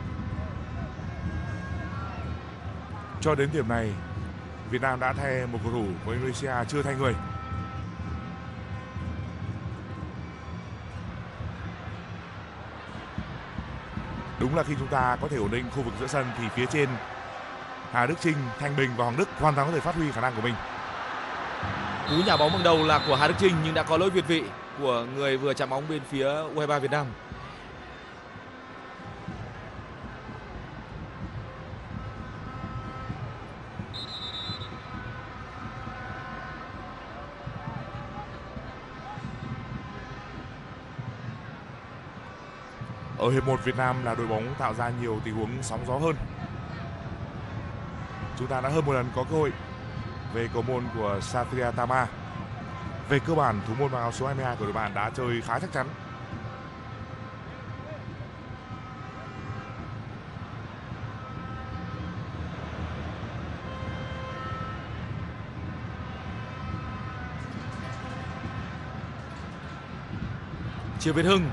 Cho đến điểm này, Việt Nam đã thay một cầu thủ của Indonesia chưa thay người. Đúng là khi chúng ta có thể ổn định khu vực giữa sân thì phía trên Hà Đức Chinh, Thanh Bình và Hoàng Đức hoàn toàn có thể phát huy khả năng của mình. Cú nhả bóng bằng đầu là của Hà Đức Chinh nhưng đã có lỗi việt vị của người vừa chạm bóng bên phía U23 Việt Nam. Ở hiệp 1 Việt Nam là đội bóng tạo ra nhiều tình huống sóng gió hơn. Chúng ta đã hơn một lần có cơ hội về cầu môn của Satria Tama. Về cơ bản, thủ môn mặc áo số 22 của đội bạn đã chơi khá chắc chắn. Triệu Việt Hưng.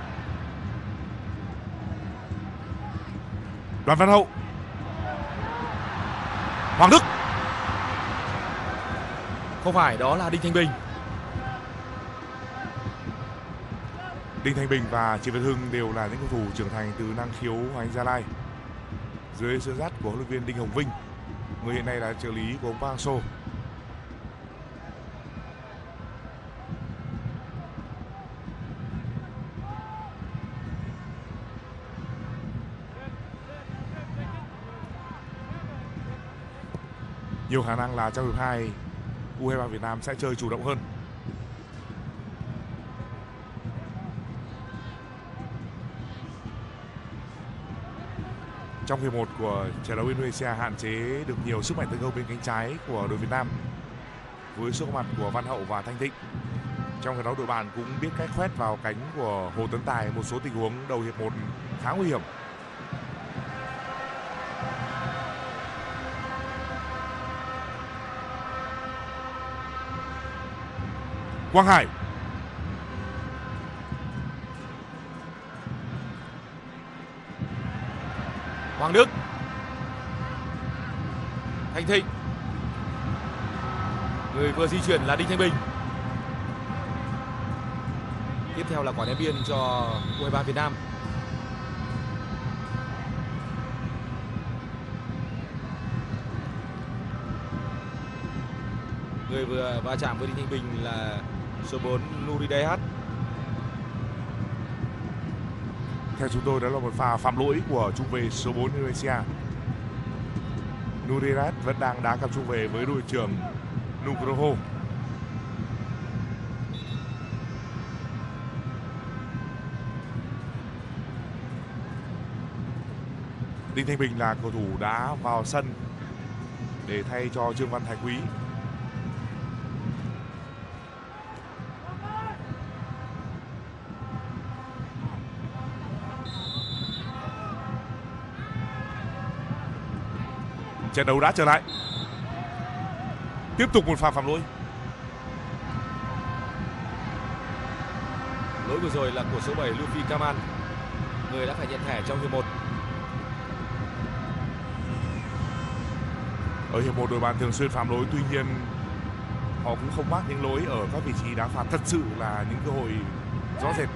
Đoàn Văn Hậu. Hoàng Đức. Không phải, đó là Đinh Thanh Bình. Đinh Thanh Bình và Triệu Việt Hưng đều là những cầu thủ trưởng thành từ năng khiếu Hoàng Anh Gia Lai. dưới sự dắt của huấn luyện viên Đinh Hồng Vinh, người hiện nay là trợ lý của ông Park Hang-seo. Nhiều khả năng là trong hiệp 2 U23 Việt Nam sẽ chơi chủ động hơn. Trong hiệp 1 của trận đấu, Indonesia hạn chế được nhiều sức mạnh tấn công bên cánh trái của đội Việt Nam với sự có mặt của Văn Hậu và Thanh Thịnh. Trong trận đấu, đội bạn cũng biết cách khoét vào cánh của Hồ Tấn Tài một số tình huống đầu hiệp 1 khá nguy hiểm. Quang Hải, Hoàng Đức, Thanh Thịnh, người vừa di chuyển là Đinh Thanh Bình. Tiếp theo là quả ném biên cho U23 Việt Nam. Người vừa va chạm với Đinh Thanh Bình là số 4 Nuri Dayhat. Theo chúng tôi, đó là một pha phạm lỗi của trung vệ số 4 Indonesia. Nuri Dayhat vẫn đang đá cặp trung vệ với đội trưởng Nugroho. Đinh Thanh Bình là cầu thủ đã vào sân để thay cho Trương Văn Thái Quý. Trận đấu đã trở lại. Tiếp tục một pha phạm lỗi. Lỗi vừa rồi là của số 7 Luffy Kaman, người đã phải nhận thẻ trong hiệp 1. Ở hiệp 1, đội bạn thường xuyên phạm lỗi, tuy nhiên họ cũng không mắc những lỗi ở các vị trí đá phạt thật sự là những cơ hội rõ rệt.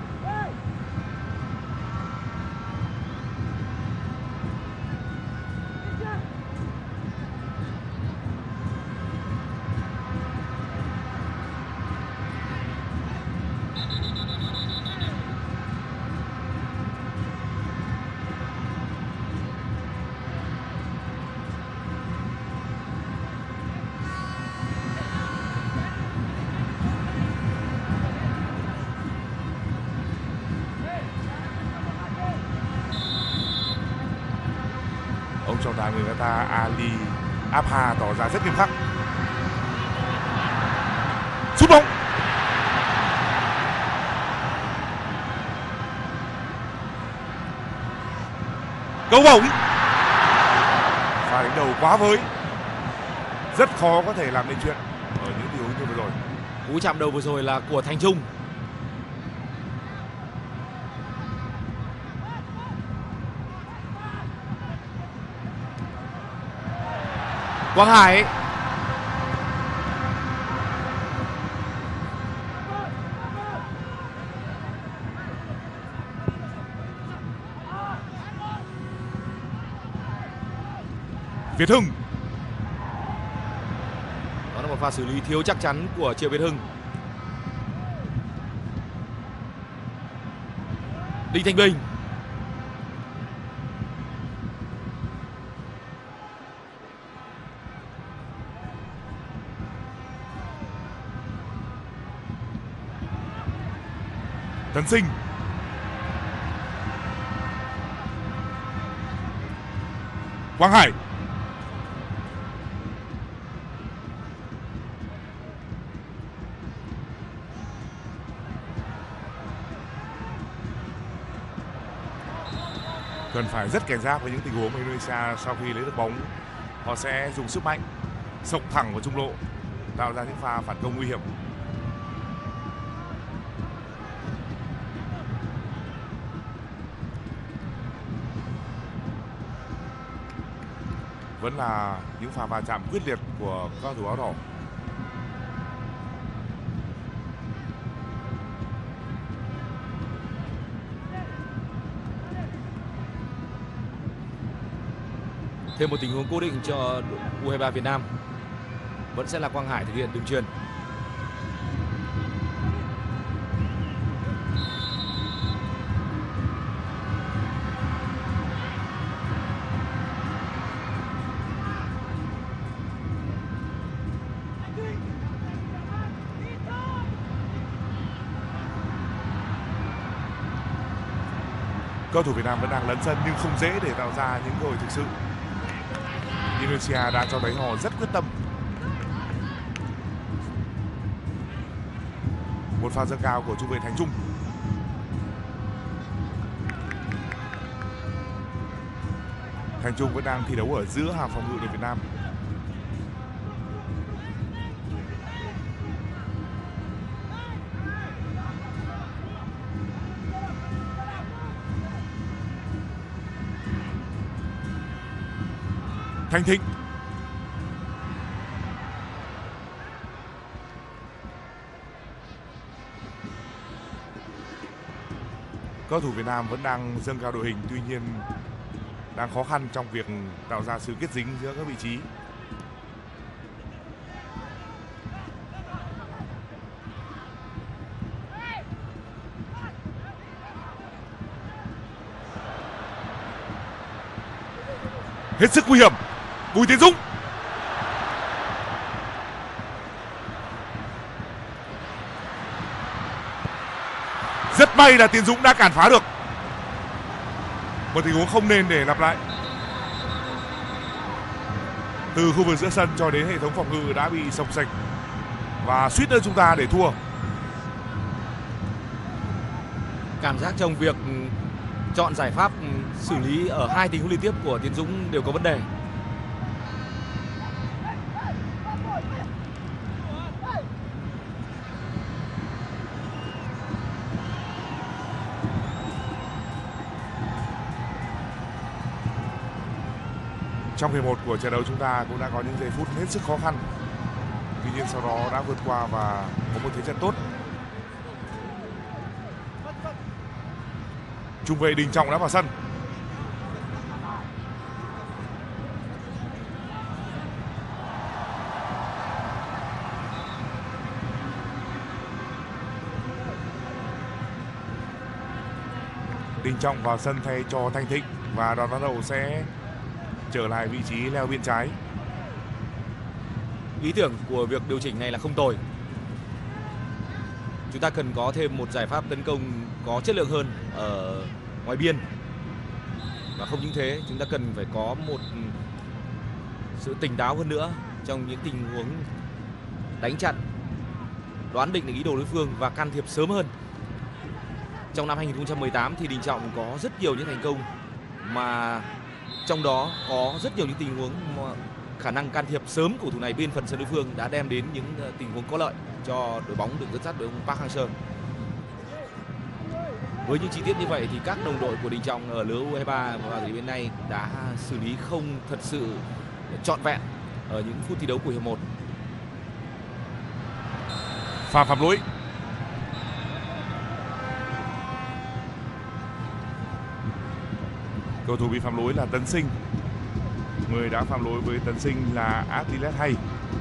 Ông trọng tài người Qatar Ali Abha tỏ ra rất nghiêm khắc. Sút bóng. Cầu bóng. Pha đánh đầu quá với. Rất khó có thể làm nên chuyện ở những tình huống như vừa rồi. Cú chạm đầu vừa rồi là của Thành Trung. Quang Hải, Việt Hưng. đó là một pha xử lý thiếu chắc chắn của Triệu Việt Hưng. Đinh Thanh Bình, Tấn Sinh. Quang Hải. Cần phải rất cảnh giác với những tình huống mà Indonesia sau khi lấy được bóng, họ sẽ dùng sức mạnh xộc thẳng vào trung lộ, tạo ra những pha phản công nguy hiểm. Vẫn là những pha va chạm quyết liệt của các cầu thủ áo đỏ. Thêm một tình huống cố định cho U23 Việt Nam. Vẫn sẽ là Quang Hải thực hiện đường chuyền. Cầu thủ Việt Nam vẫn đang lấn sân nhưng không dễ để tạo ra những cơ hội thực sự. Indonesia đã cho thấy họ rất quyết tâm. Một pha dâng cao của trung vệ Thành Trung. Thành Trung vẫn đang thi đấu ở giữa hàng phòng ngự đội Việt Nam. Thanh Thịnh. Cầu thủ Việt Nam vẫn đang dâng cao đội hình, tuy nhiên đang khó khăn trong việc tạo ra sự kết dính giữa các vị trí. Hết sức nguy hiểm. Bùi Tiến Dũng. Rất may là Tiến Dũng đã cản phá được. Một tình huống không nên để lặp lại. Từ khu vực giữa sân cho đến hệ thống phòng ngự đã bị sộc sạch và suýt nữa chúng ta để thua. Cảm giác trong việc chọn giải pháp xử lý ở hai tình huống liên tiếp của Tiến Dũng đều có vấn đề. Trong hiệp 1 của trận đấu chúng ta cũng đã có những giây phút hết sức khó khăn. Tuy nhiên sau đó đã vượt qua và có một thế trận tốt. Trung vệ Đình Trọng đã vào sân. Đình Trọng vào sân thay cho Thanh Thịnh và Đoàn Văn Hậu sẽ trở lại vị trí leo bên trái. Ý tưởng của việc điều chỉnh này là không tồi. Chúng ta cần có thêm một giải pháp tấn công có chất lượng hơn ở ngoài biên. Và không những thế, chúng ta cần phải có một sự tỉnh táo hơn nữa trong những tình huống đánh chặn, đoán định được ý đồ đối phương và can thiệp sớm hơn. Trong năm 2018 thì Đình Trọng có rất nhiều những thành công, mà trong đó có rất nhiều những tình huống mà khả năng can thiệp sớm của thủ này bên phần sân đối phương đã đem đến những tình huống có lợi cho đội bóng được dẫn dắt bởi ông Park Hang-seo. Với những chi tiết như vậy thì các đồng đội của Đình Trọng ở lứa U23 và thời điểm này đã xử lý không thật sự trọn vẹn ở những phút thi đấu của hiệp 1. Pha phạm lỗi. Cầu thủ bị phạm lỗi là Tấn Sinh. Người đã phạm lỗi với Tấn Sinh là Attilet Hay.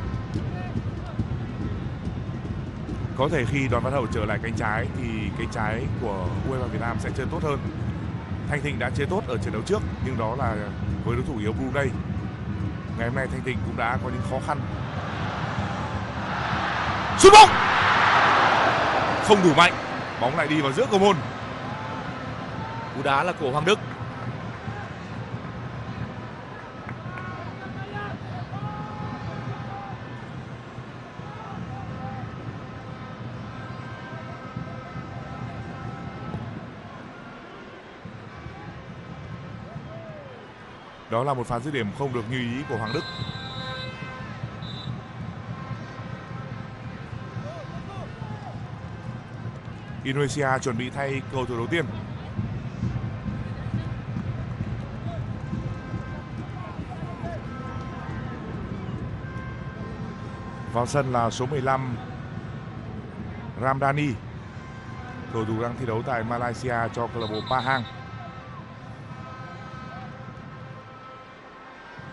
Có thể khi Đoàn Văn Hậu trở lại cánh trái thì cánh trái của U23 Việt Nam sẽ chơi tốt hơn. Thanh Thịnh đã chơi tốt ở trận đấu trước, nhưng đó là với đối thủ yếu Brunei. Ngày hôm nay Thanh Thịnh cũng đã có những khó khăn. Sút bóng không đủ mạnh, bóng lại đi vào giữa cầu môn. Cú đá là của Hoàng Đức. Đó là một pha dứt điểm không được như ý của Hoàng Đức. Indonesia chuẩn bị thay cầu thủ đầu tiên. Vào sân là số 15 Ramdhani, cầu thủ đang thi đấu tại Malaysia cho câu lạc bộ Pahang.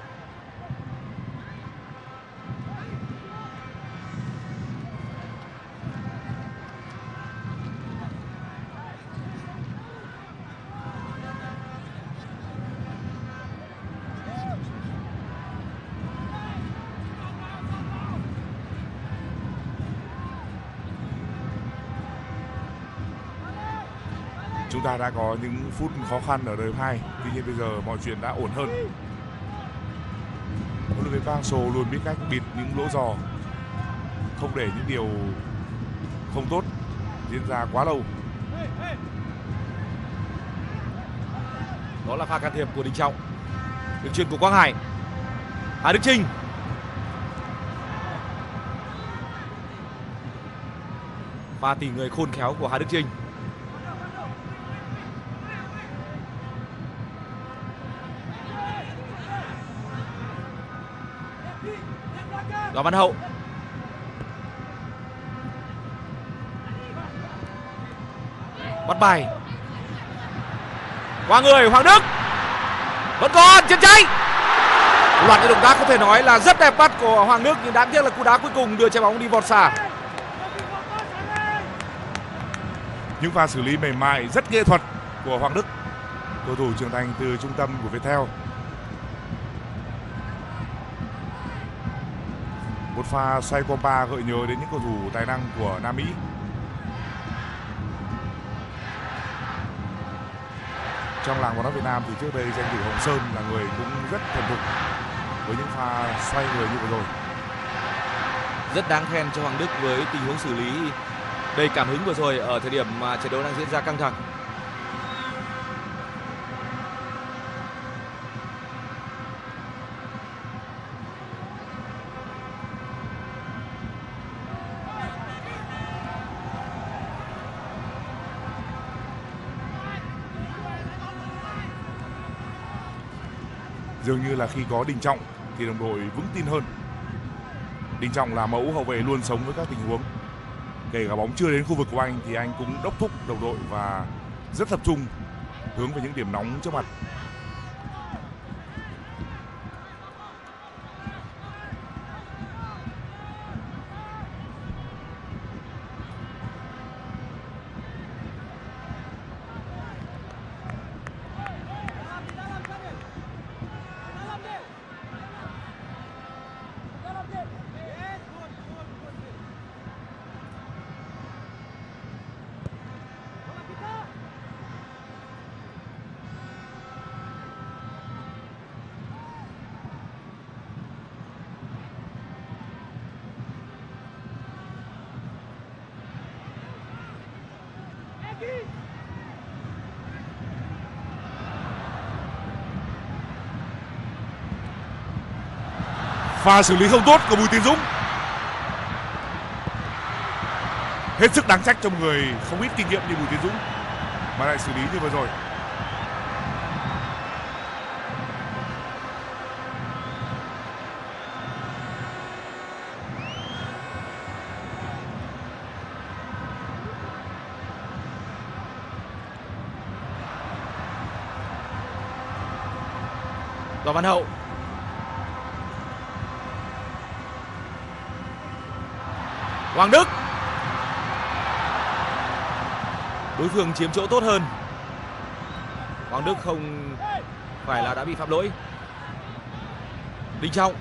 Chúng ta đã có những phút khó khăn ở đời 2, tuy nhiên bây giờ mọi chuyện đã ổn hơn. Huấn luyện viên Park Hang-seo luôn biết cách bịt những lỗ giò, không để những điều không tốt diễn ra quá lâu. Đó là pha can thiệp của Đình Trọng. Đường chuyền của Quang Hải. Hà Đức Chinh. Pha tỉ người khôn khéo của Hà Đức Chinh. Đoàn Văn Hậu. Bắt bài. Qua người Hoàng Đức. Vẫn còn chân cháy. Loạt những động tác có thể nói là rất đẹp mắt của Hoàng Đức, nhưng đáng tiếc là cú đá cuối cùng đưa trái bóng đi vọt xa. Những pha xử lý mềm mại rất nghệ thuật của Hoàng Đức, cầu thủ trưởng thành từ trung tâm của Viettel. Một pha xoay compa gợi nhớ đến những cầu thủ tài năng của Nam Mỹ. Trong làng bóng đá Việt Nam thì trước đây danh thủ Hồng Sơn là người cũng rất thuần thục với những pha xoay người như vừa rồi. Rất đáng khen cho Hoàng Đức với tình huống xử lý đầy cảm hứng vừa rồi ở thời điểm mà trận đấu đang diễn ra căng thẳng. Dường như là khi có Đình Trọng thì đồng đội vững tin hơn. Đình Trọng là mẫu hậu vệ luôn sống với các tình huống. Kể cả bóng chưa đến khu vực của anh thì anh cũng đốc thúc đồng đội và rất tập trung hướng về những điểm nóng trước mặt. Pha xử lý không tốt của Bùi Tiến Dũng. Hết sức đáng trách cho một người không ít kinh nghiệm như Bùi Tiến Dũng mà lại xử lý như vừa rồi. Đoàn Văn Hậu. Hoàng Đức. Đối phương chiếm chỗ tốt hơn. Hoàng Đức không phải là đã bị phạm lỗi. Đình Trọng.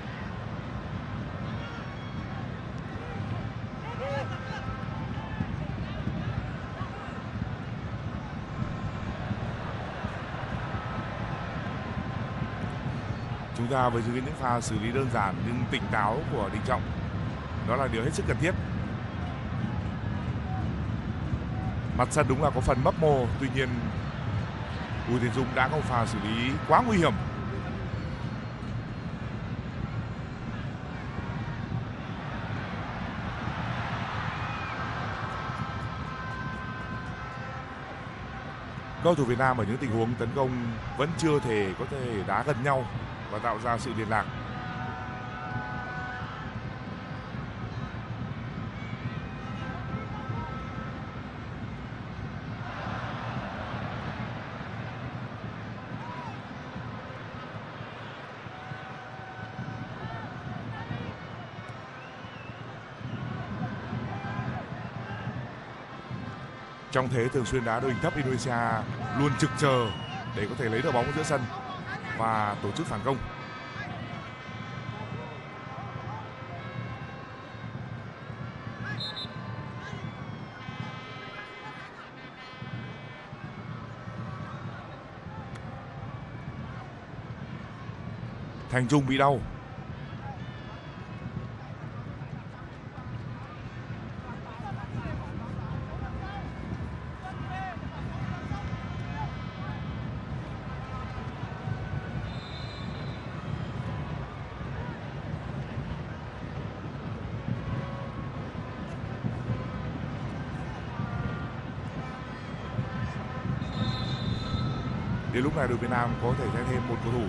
Chúng ta với những pha xử lý đơn giản nhưng tỉnh táo của Đình Trọng, đó là điều hết sức cần thiết. Mặt sân đúng là có phần mấp mô, tuy nhiên Bùi Tiến Dũng đã có pha xử lý quá nguy hiểm. Cầu thủ Việt Nam ở những tình huống tấn công vẫn chưa thể có thể đá gần nhau và tạo ra sự liên lạc. Trong thế thường xuyên đá đội hình thấp, Indonesia luôn trực chờ để có thể lấy được bóng giữa sân và tổ chức phản công. Thành Trung bị đau. Đến lúc này đội Việt Nam có thể thay thêm một cầu thủ.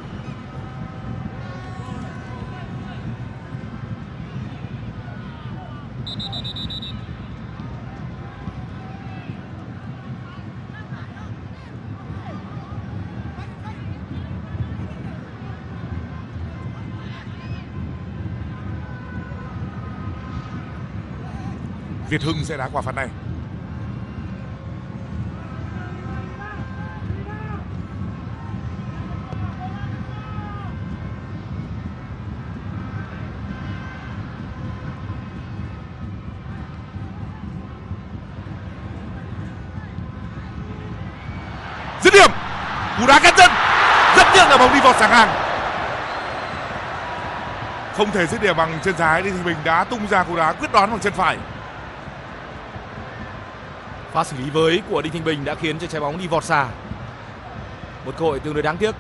Việt Hưng sẽ đá quả phạt này. Dứt điểm, cú đá cắt chân, rất tiếc là bóng đi vọt sang hàng. Không thể dứt điểm bằng chân trái thì mình đã tung ra cú đá quyết đoán bằng chân phải. Pha xử lý với của Đinh Thanh Bình đã khiến cho trái bóng đi vọt xa. Một cơ hội tương đối đáng tiếc.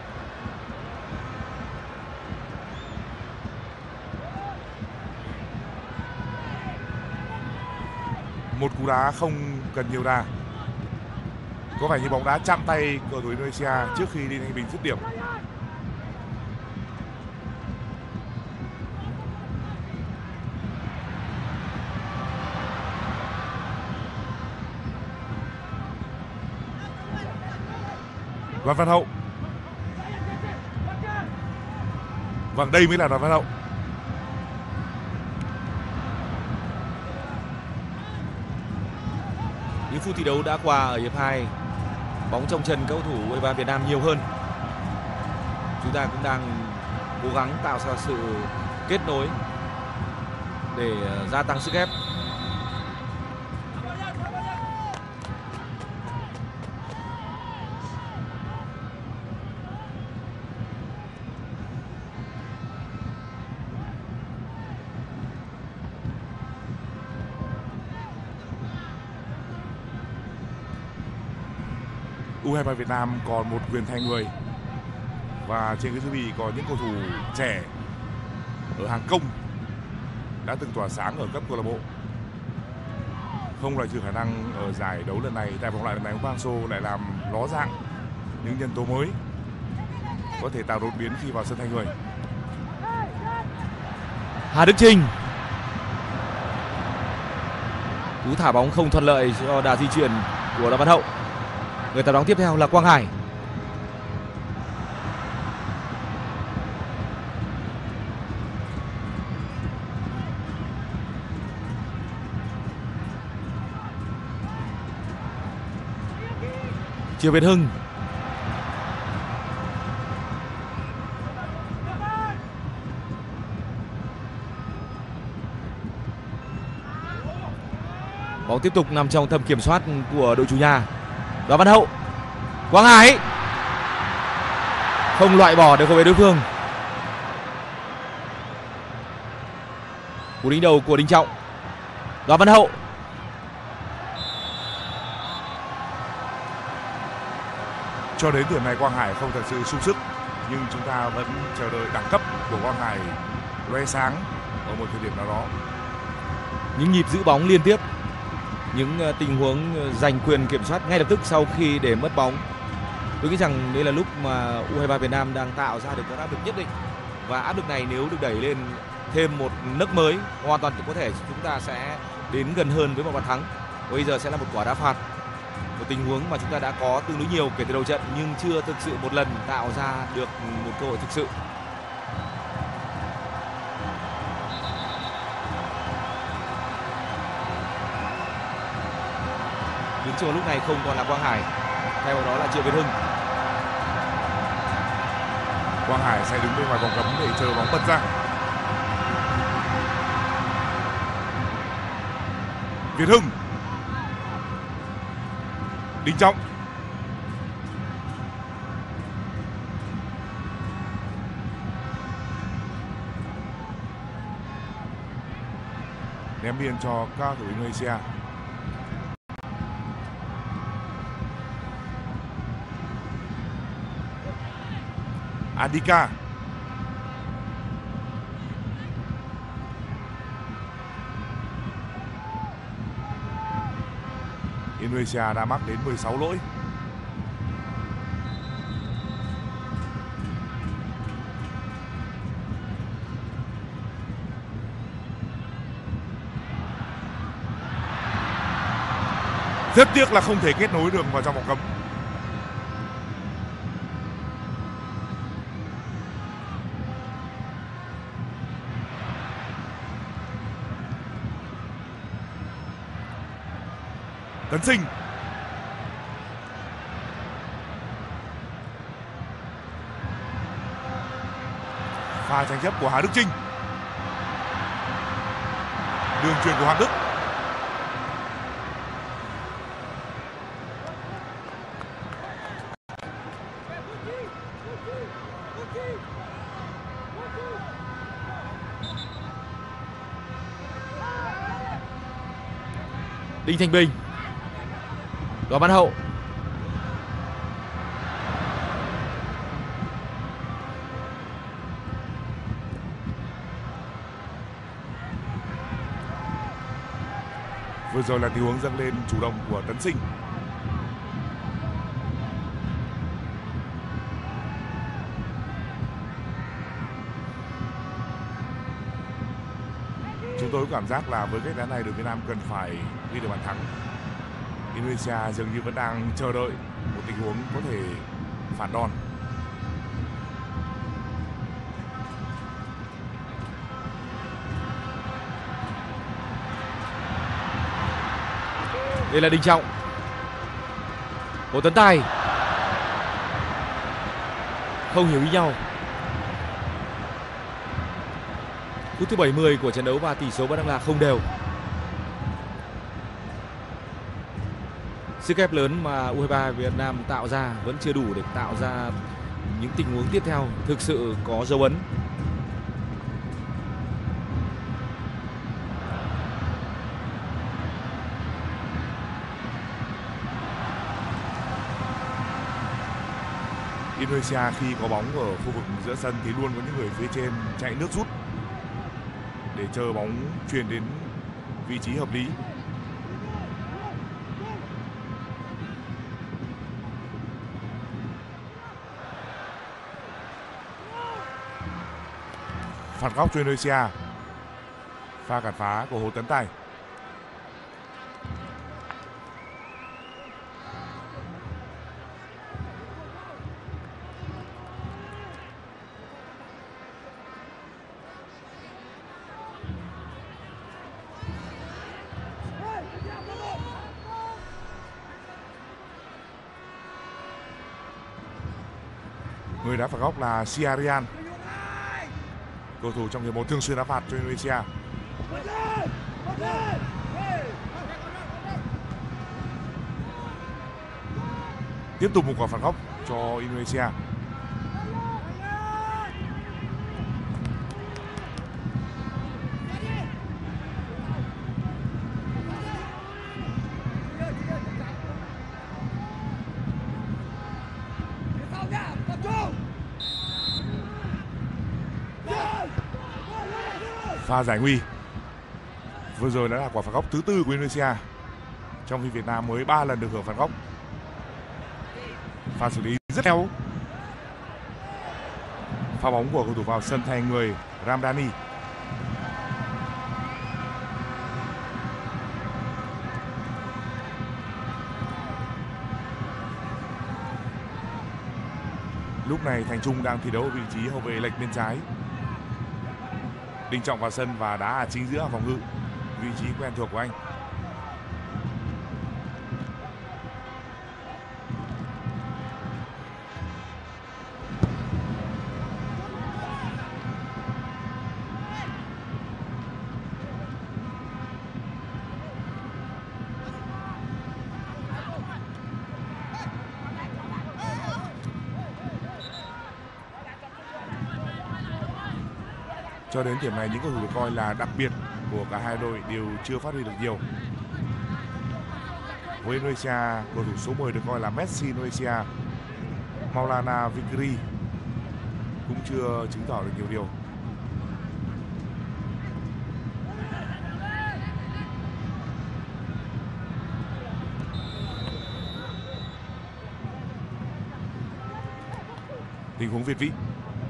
Một cú đá không cần nhiều đà. Có vẻ như bóng đá chạm tay cầu thủ Indonesia trước khi Đinh Thanh Bình dứt điểm. Đoàn Văn Hậu. Vâng, đây mới là Đoàn Văn Hậu. Những phút thi đấu đã qua ở hiệp 2, bóng trong chân cầu thủ U23 Việt Nam nhiều hơn. Chúng ta cũng đang cố gắng tạo ra sự kết nối để gia tăng sức ép. U23 Việt Nam còn một quyền thay người và trên cái thiết bị có những cầu thủ trẻ ở hàng công đã từng tỏa sáng ở cấp câu lạc bộ. Không loại trừ khả năng ở giải đấu lần này, tại vòng loại lần này Quang Sô lại làm ló dạng những nhân tố mới có thể tạo đột biến khi vào sân thay người. Hà Đức Chinh, cú thả bóng không thuận lợi cho đà di chuyển của Đoàn Văn Hậu. Người ta đóng tiếp theo là Quang Hải. Triệu Việt Hưng. Bóng tiếp tục nằm trong tầm kiểm soát của đội chủ nhà. Đoàn Văn Hậu, Quang Hải không loại bỏ được cầu vệ đối phương. Cú đánh đầu của Đình Trọng. Đoàn Văn Hậu, cho đến điểm này Quang Hải không thật sự sung sức, nhưng chúng ta vẫn chờ đợi đẳng cấp của Quang Hải lóe sáng ở một thời điểm nào đó. Những nhịp giữ bóng liên tiếp, những tình huống giành quyền kiểm soát ngay lập tức sau khi để mất bóng. Tôi nghĩ rằng đây là lúc mà U23 Việt Nam đang tạo ra được một áp lực nhất định, và áp lực này nếu được đẩy lên thêm một nấc mới, hoàn toàn có thể chúng ta sẽ đến gần hơn với một bàn thắng. Bây giờ sẽ là một quả đá phạt, một tình huống mà chúng ta đã có tương đối nhiều kể từ đầu trận nhưng chưa thực sự một lần tạo ra được một cơ hội thực sự. Đứng trước lúc này không còn là Quang Hải, thay vào đó là Triệu Việt Hưng. Quang Hải sẽ đứng bên ngoài vòng cấm để chờ bóng bật ra. Việt Hưng, Đình Trọng, ném biên cho các cầu thủ Indonesia. Andika. Indonesia đã mắc đến 16 lỗi. Rất tiếc là không thể kết nối được vào trong vòng cấm. Tấn Sinh. Pha tranh chấp của Hà Đức Chinh. Đường chuyền của Hoàng Đức. Đinh Thanh Bình. Đoàn Văn Hậu. Vừa rồi là tình huống dâng lên chủ động của Tấn Sinh. Chúng tôi có cảm giác là với cách đá này đội Việt Nam cần phải ghi được bàn thắng. Indonesia dường như vẫn đang chờ đợi một tình huống có thể phản đòn. Đây là Đình Trọng. Hồ Tấn Tài. Không hiểu ý nhau. Phút thứ 70 của trận đấu và tỷ số vẫn đang là không đều. Sức ép lớn mà U23 Việt Nam tạo ra vẫn chưa đủ để tạo ra những tình huống tiếp theo thực sự có dấu ấn. Indonesia khi có bóng ở khu vực giữa sân thì luôn có những người phía trên chạy nước rút để chờ bóng truyền đến vị trí hợp lý. Phạt góc cho Indonesia. Pha cản phá của Hồ Tấn Tài. Người đá phạt góc là Siarian, cầu thủ trong hiệp một thường xuyên đá phạt cho Indonesia. Tiếp tục một quả phạt góc cho Indonesia. Pha giải nguy. Vừa rồi đã là quả phạt góc thứ tư của Indonesia, trong khi Việt Nam mới 3 lần được hưởng phạt góc. Pha xử lý rất khéo. Pha bóng của cầu thủ vào sân thay người Ramdhani. Lúc này Thành Trung đang thi đấu ở vị trí hậu vệ lệch bên trái. Đình Trọng vào sân và đá ở chính giữa phòng ngự, vị trí quen thuộc của anh. Cho đến điểm này những cầu thủ được coi là đặc biệt của cả hai đội đều chưa phát huy được nhiều. Với Indonesia, cầu thủ số 10 được coi là Messi Indonesia, Maulana Fikri cũng chưa chứng tỏ được nhiều điều. Tình huống việt vị.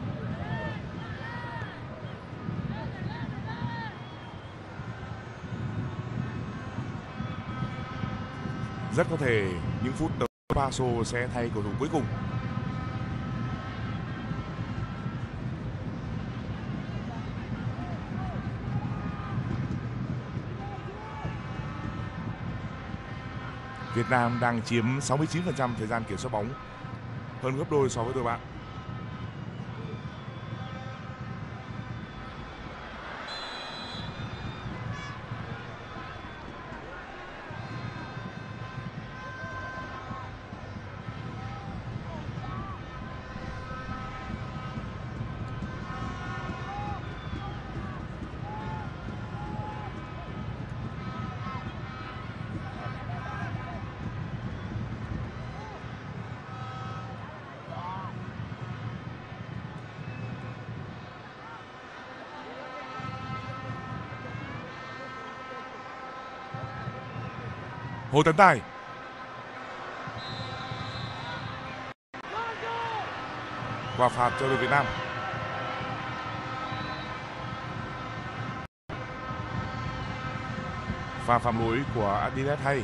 Rất có thể những phút tới Paso sẽ thay cầu thủ cuối cùng. Việt Nam đang chiếm 69% thời gian kiểm soát bóng, hơn gấp đôi so với đội bạn. Hồ Tấn Tài. Quả phạt cho đội Việt Nam. Pha phạm lỗi của Adidas hay.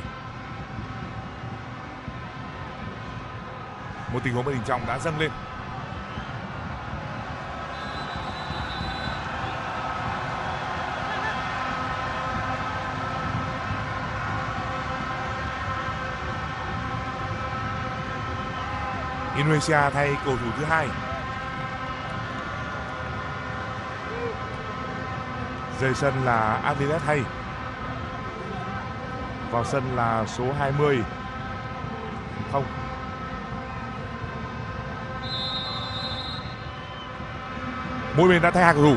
Một tình huống bất bình trọng đã dâng lên. Indonesia thay cầu thủ thứ hai. Rời sân là Adidas hay. Vào sân là số 20. Không. Mỗi bên đã thay hai cầu thủ.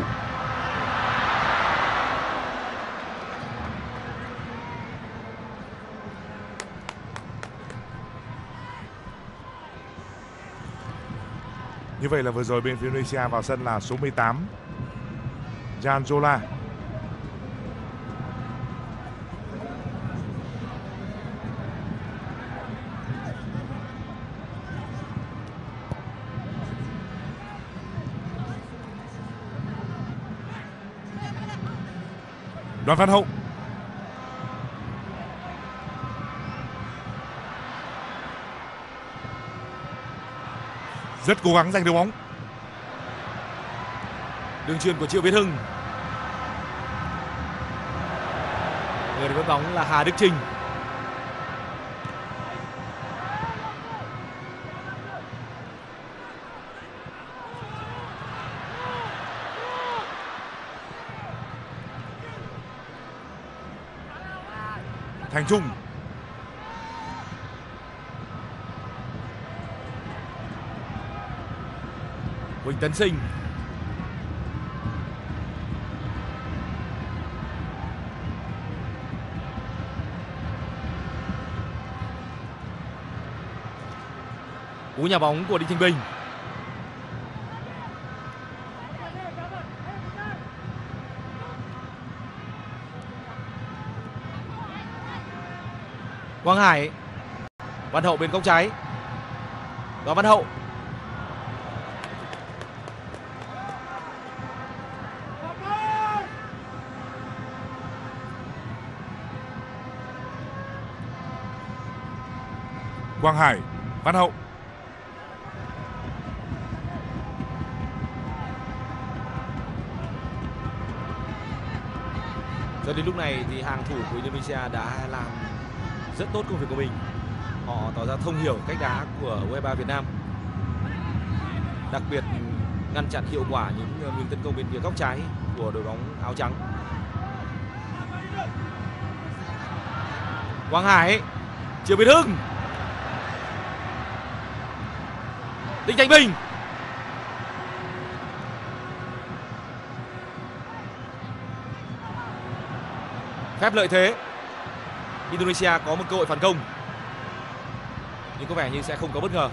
Như vậy là vừa rồi bên phía Indonesia vào sân là số 18 Jan Zola. Đoàn Văn Hậu. Rất cố gắng giành được bóng. Đường chuyền của Triệu Việt Hưng. Người đánh bóng là Hà Đức Chinh. Thành Trung. Huỳnh Tấn Sinh. Cú nhà bóng của Đinh Thanh Bình. Quang Hải. Văn Hậu bên góc trái. Đó Văn Hậu. Quang Hải, Văn Hậu. Cho đến lúc này thì hàng thủ của Indonesia đã làm rất tốt công việc của mình. Họ tỏ ra thông hiểu cách đá của U23 Việt Nam. Đặc biệt ngăn chặn hiệu quả những đường tấn công bên phía góc trái của đội bóng áo trắng. Quang Hải, Triệu Việt Hưng, Đinh Thanh Bình. Phép lợi thế. Indonesia có một cơ hội phản công, nhưng có vẻ như sẽ không có bất ngờ.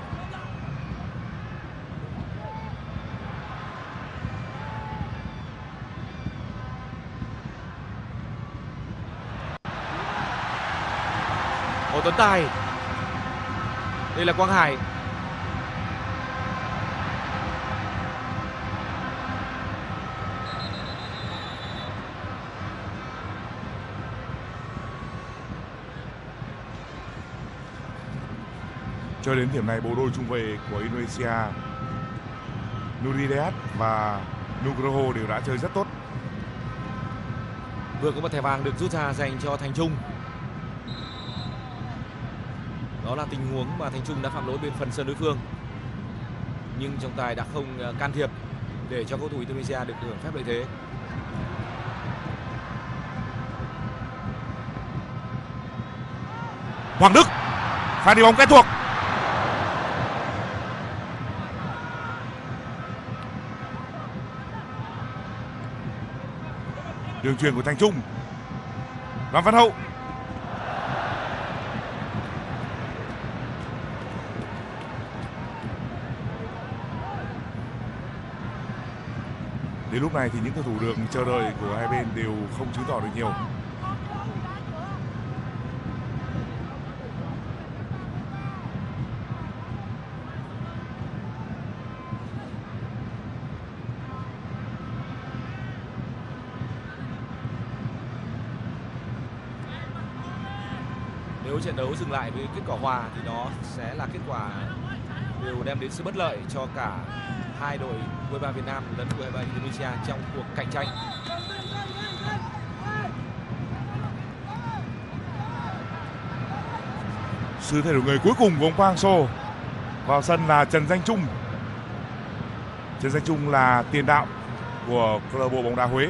Hồ Tuấn Tài. Đây là Quang Hải. Cho đến điểm này, bộ đôi trung vệ của Indonesia Nurideat và Nugroho đều đã chơi rất tốt. Vừa có một thẻ vàng được rút ra dành cho Thành Trung. Đó là tình huống mà Thành Trung đã phạm lỗi bên phần sân đối phương, nhưng trọng tài đã không can thiệp để cho cầu thủ Indonesia được hưởng phép lợi thế. Hoàng Đức, pha đi bóng quen thuộc. Đường chuyền của Thành Trung. Đoàn Văn Hậu. Đến lúc này thì những cầu thủ được chờ đợi của hai bên đều không chứng tỏ được nhiều. Nếu trận đấu dừng lại với kết quả hòa thì nó sẽ là kết quả đều đem đến sự bất lợi cho cả hai đội U23 Việt Nam lẫn U23 Indonesia trong cuộc cạnh tranh. Sự thay đổi người cuối cùng của ông Park Hang-seo. Vào sân là Trần Danh Trung. Trần Danh Trung là tiền đạo của câu lạc bộ bóng đá Huế.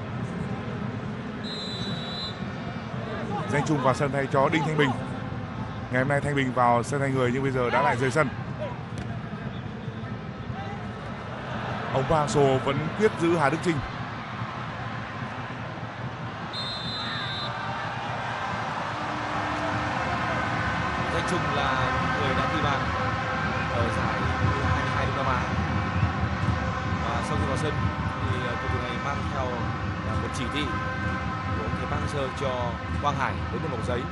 Danh Trung vào sân thay cho Đinh Thanh Bình. Ngày hôm nay Thanh Bình vào sân thay người nhưng bây giờ đã lại rời sân. Ông Park Hang-seo vẫn quyết giữ Hà Đức Chinh. Danh Trung là người đã ghi bàn ở giải U22 Đông Nam Á, và sau khi vào sân thì cầu thủ này mang theo một chỉ thị của ông thầy Park Hang-seo cho Quang Hải với một mẩu giấy.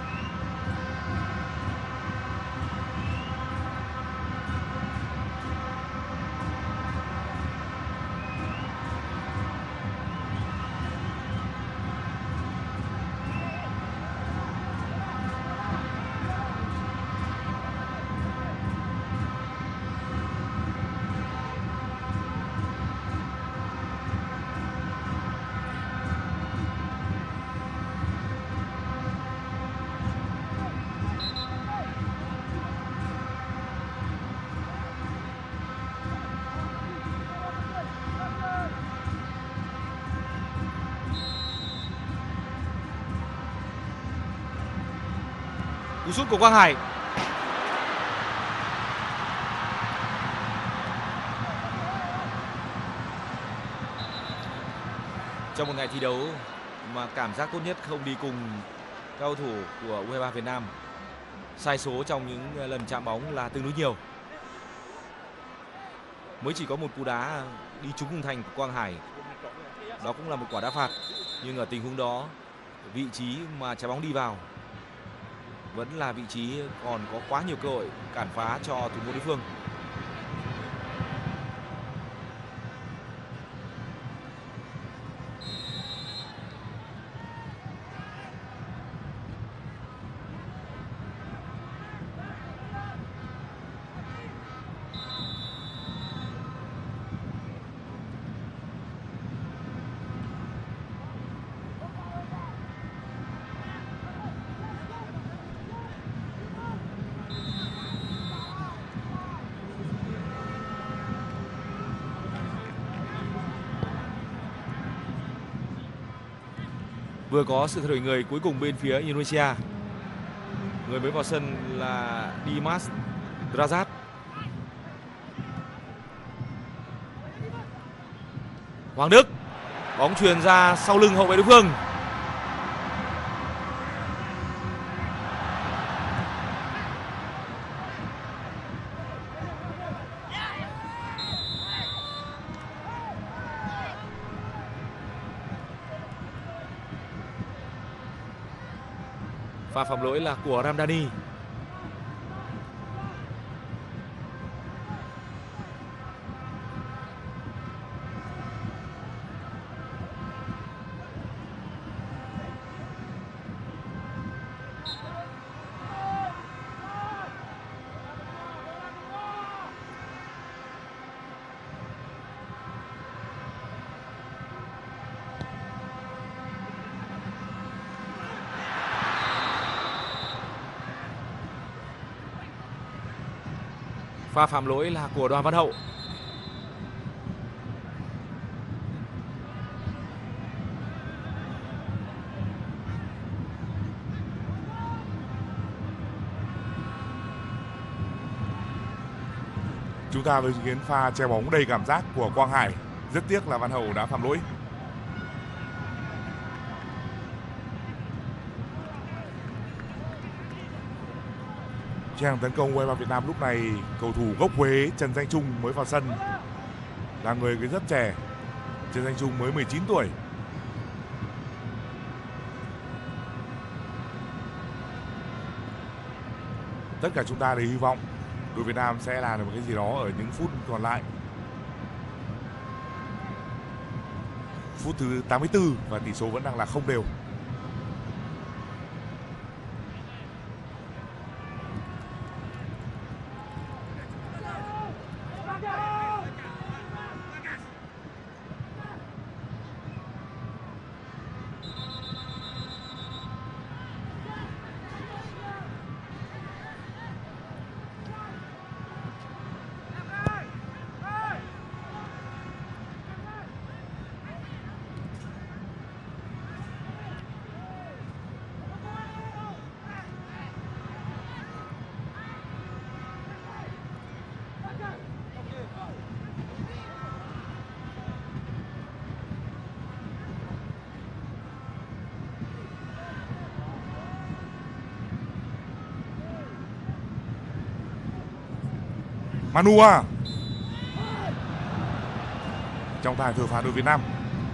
Cú sút của Quang Hải. Trong một ngày thi đấu mà cảm giác tốt nhất không đi cùng các cầu thủ của U23 Việt Nam, sai số trong những lần chạm bóng là tương đối nhiều. Mới chỉ có một cú đá đi trúng khung thành của Quang Hải, đó cũng là một quả đá phạt, nhưng ở tình huống đó vị trí mà trái bóng đi vào vẫn là vị trí còn có quá nhiều cơ hội cản phá cho thủ môn đối phương. Vừa có sự thay đổi người cuối cùng bên phía Indonesia. Người mới vào sân là Dimas Drajat. Hoàng Đức, bóng chuyền ra sau lưng hậu vệ đối phương. Pha phạm lỗi là của Ramdani. Pha phạm lỗi là của Đoàn Văn Hậu. Chúng ta vừa chứng kiến pha che bóng đầy cảm giác của Quang Hải. Rất tiếc là Văn Hậu đã phạm lỗi. Trang tấn công U23 Việt Nam lúc này, cầu thủ gốc Huế Trần Danh Trung mới vào sân, là người rất trẻ. Trần Danh Trung mới 19 tuổi. Tất cả chúng ta đều hy vọng đội Việt Nam sẽ làm được một cái gì đó ở những phút còn lại. Phút thứ 84 và tỷ số vẫn đang là không đều. Manua trọng tài thừa phạt đội Việt Nam.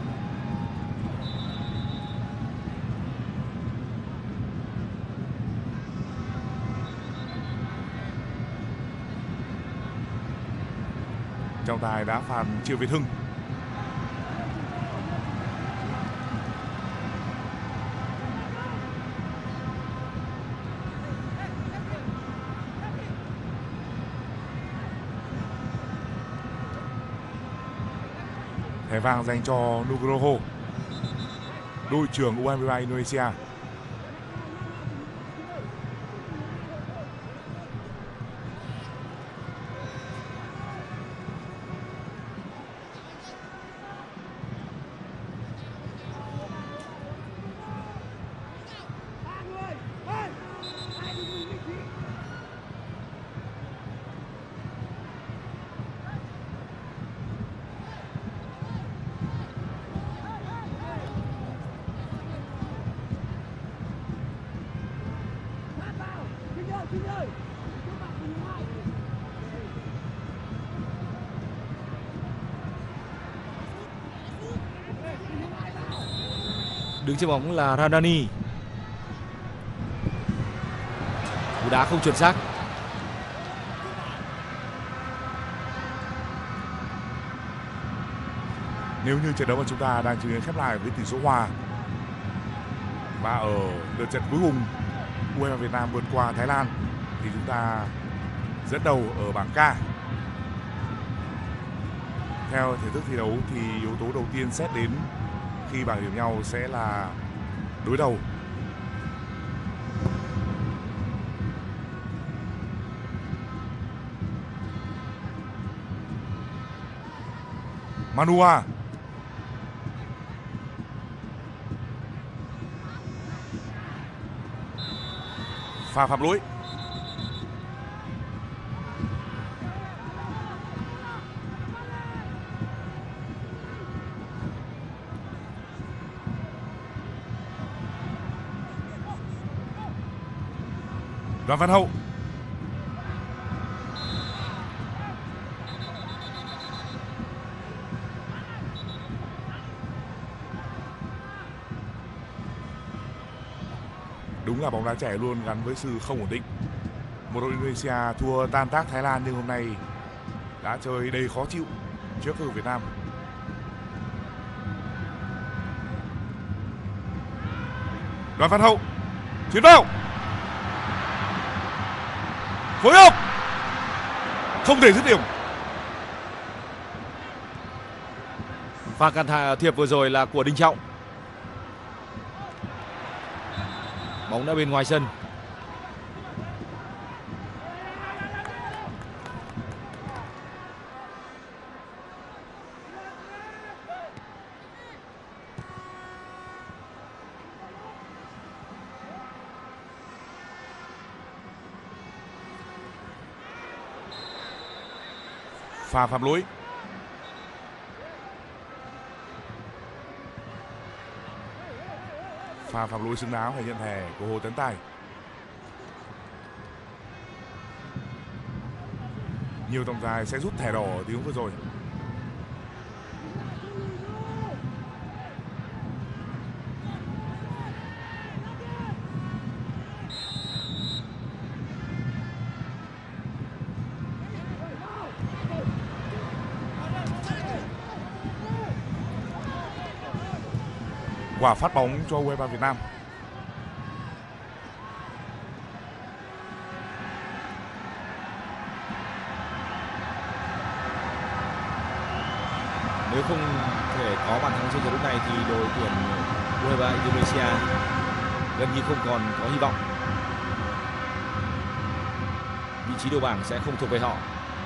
Trọng tài đã phạt Triệu Việt Hưng. Thẻ vàng dành cho Nugroho, đội trưởng U23 Indonesia. Đứng trên bóng là Radani. Cú đá không chuẩn xác. Nếu như trận đấu mà chúng ta đang chứng kiến khép lại với tỷ số hòa, và ở lượt trận cuối cùng U23 Việt Nam vượt qua Thái Lan, thì chúng ta dẫn đầu ở bảng K. Theo thể thức thi đấu thì yếu tố đầu tiên xét đến khi bảng điểm nhau sẽ là đối đầu. Manua. Pha phạm lỗi. Đoàn Văn Hậu. Đúng là bóng đá trẻ luôn gắn với sự không ổn định. Một đội Indonesia thua tan tác Thái Lan nhưng hôm nay đã chơi đầy khó chịu trước cầu thủ Việt Nam. Đoàn Văn Hậu chuyển vào, phối hợp không thể dứt điểm. Pha can thiệp vừa rồi là của Đình Trọng. Bóng đã bên ngoài sân. Pha phạm lỗi. Pha phạm lỗi xứng đáng phải nhận thẻ của Hồ Tấn Tài. Nhiều trọng tài sẽ rút thẻ đỏ ở tình huống vừa rồi. Quả phát bóng cho U23 Việt Nam. Nếu không thể có bàn thắng trên trận đấu này thì đội tuyển U23 Indonesia gần như không còn có hy vọng. Vị trí đầu bảng sẽ không thuộc về họ.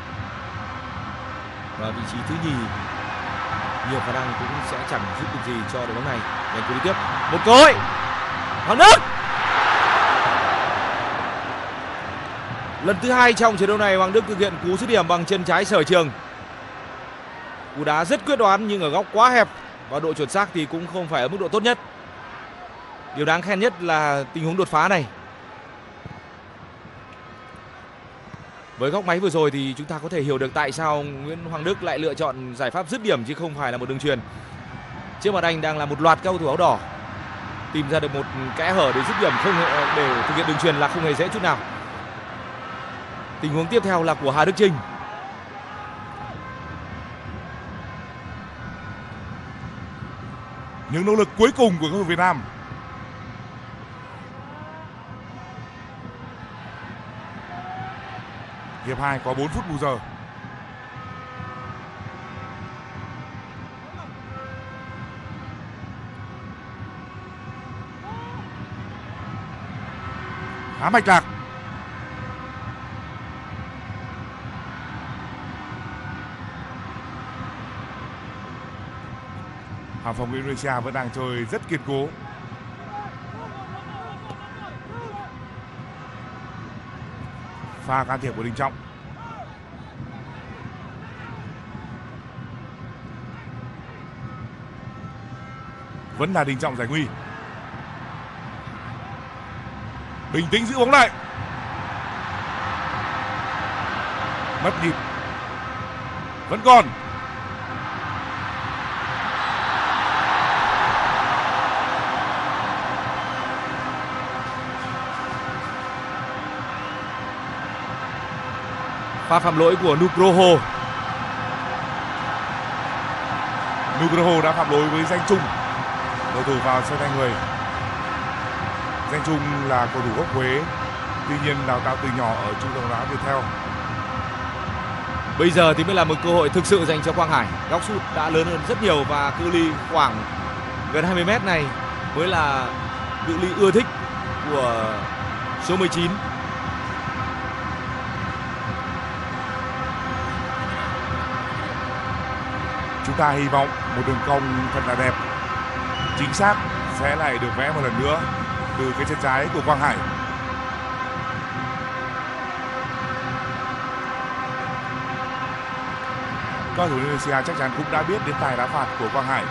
Và vị trí thứ nhì nhiều khả năng cũng sẽ chẳng giúp được gì cho đội bóng này. Giành cú đi tiếp, một cơ hội. Hoàng Đức. Lần thứ hai trong trận đấu này Hoàng Đức thực hiện cú dứt điểm bằng chân trái sở trường. Cú đá rất quyết đoán nhưng ở góc quá hẹp và độ chuẩn xác thì cũng không phải ở mức độ tốt nhất. Điều đáng khen nhất là tình huống đột phá này. Với góc máy vừa rồi thì chúng ta có thể hiểu được tại sao Nguyễn Hoàng Đức lại lựa chọn giải pháp dứt điểm chứ không phải là một đường chuyền. Trước mặt anh đang là một loạt các cầu thủ áo đỏ. Tìm ra được một kẽ hở để dứt điểm để thực hiện đường chuyền là không hề dễ chút nào. Tình huống tiếp theo là của Hà Đức Chinh. Những nỗ lực cuối cùng của cầu thủ Việt Nam. Hiệp 2 có 4 phút bù giờ. Khá mạch lạc. Hàng phòng Indonesia vẫn đang chơi rất kiên cố. Pha can thiệp của Đình Trọng. Vẫn là Đình Trọng giải nguy. Bình tĩnh giữ bóng lại. Mất nhịp. Vẫn còn. Pha phạm lỗi của Nugroho. Nugroho đã phạm lỗi với Danh Trung, cầu thủ vào sân thay người. Danh Trung là cầu thủ gốc Huế, tuy nhiên đào tạo từ nhỏ ở trung tâm bóng đá Viettel. Bây giờ thì mới là một cơ hội thực sự dành cho Quang Hải. Góc sút đã lớn hơn rất nhiều và cự ly khoảng gần 20 m này mới là cự ly ưa thích của số 19. Chúng ta hy vọng một đường cong thật là đẹp, chính xác sẽ lại được vẽ một lần nữa từ cái chân trái của Quang Hải. Các cầu thủ Indonesia chắc chắn cũng đã biết đến tài đá phạt của Quang Hải.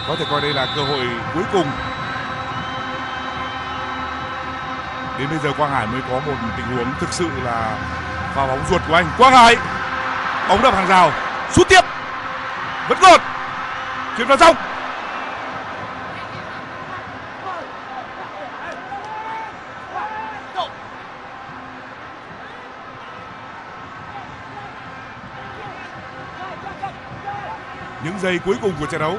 Có thể coi đây là cơ hội cuối cùng. Đến bây giờ Quang Hải mới có một tình huống thực sự là pha bóng ruột của anh. Quang Hải, bóng đập hàng rào, sút tiếp, vẫn còn, chuyển vào trong. Những giây cuối cùng của trận đấu.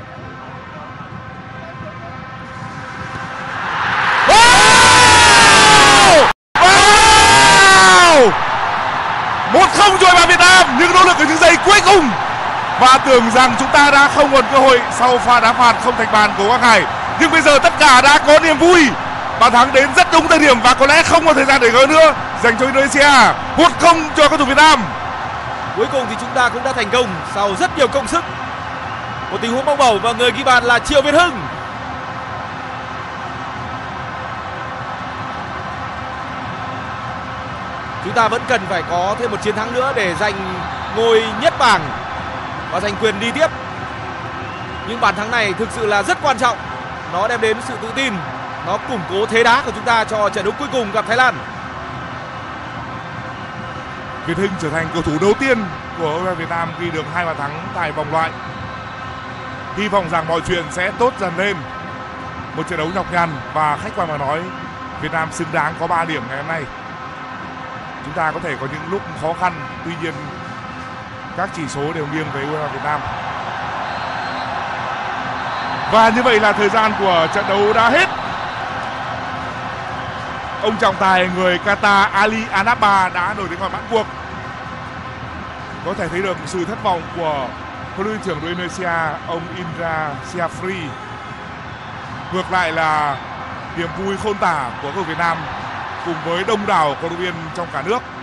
Wow! 1-0 rồi vào Việt Nam, nhưng nỗ lực ở những giây cuối cùng. Và tưởng rằng chúng ta đã không còn cơ hội sau pha đá phạt không thành bàn của Quang Hải. Nhưng bây giờ tất cả đã có niềm vui. Bàn thắng đến rất đúng thời điểm và có lẽ không có thời gian để gỡ nữa dành cho Indonesia. 1-0 cho cầu thủ Việt Nam. Cuối cùng thì chúng ta cũng đã thành công sau rất nhiều công sức. Một tình huống bóng bẩu và người ghi bàn là Triệu Việt Hưng. Chúng ta vẫn cần phải có thêm một chiến thắng nữa để giành ngôi nhất bảng và giành quyền đi tiếp. Nhưng bàn thắng này thực sự là rất quan trọng. Nó đem đến sự tự tin, nó củng cố thế đá của chúng ta cho trận đấu cuối cùng gặp Thái Lan. Việt Hưng trở thành cầu thủ đầu tiên của Việt Nam ghi được 2 bàn thắng tại vòng loại. Hy vọng rằng mọi chuyện sẽ tốt dần lên. Một trận đấu nhọc nhằn và khách quan mà nói, Việt Nam xứng đáng có 3 điểm ngày hôm nay. Chúng ta có thể có những lúc khó khăn, tuy nhiên các chỉ số đều nghiêng về Việt Nam. Và như vậy là thời gian của trận đấu đã hết. Ông trọng tài người Qatar Ali Anaba đã nổi tiếng ngoài mãn cuộc. Có thể thấy được sự thất vọng của huấn luyện viên trưởng đội Indonesia, ông Indra Syafri. Ngược lại là niềm vui khôn tả của cầu thủ Việt Nam cùng với đông đảo cổ động viên trong cả nước.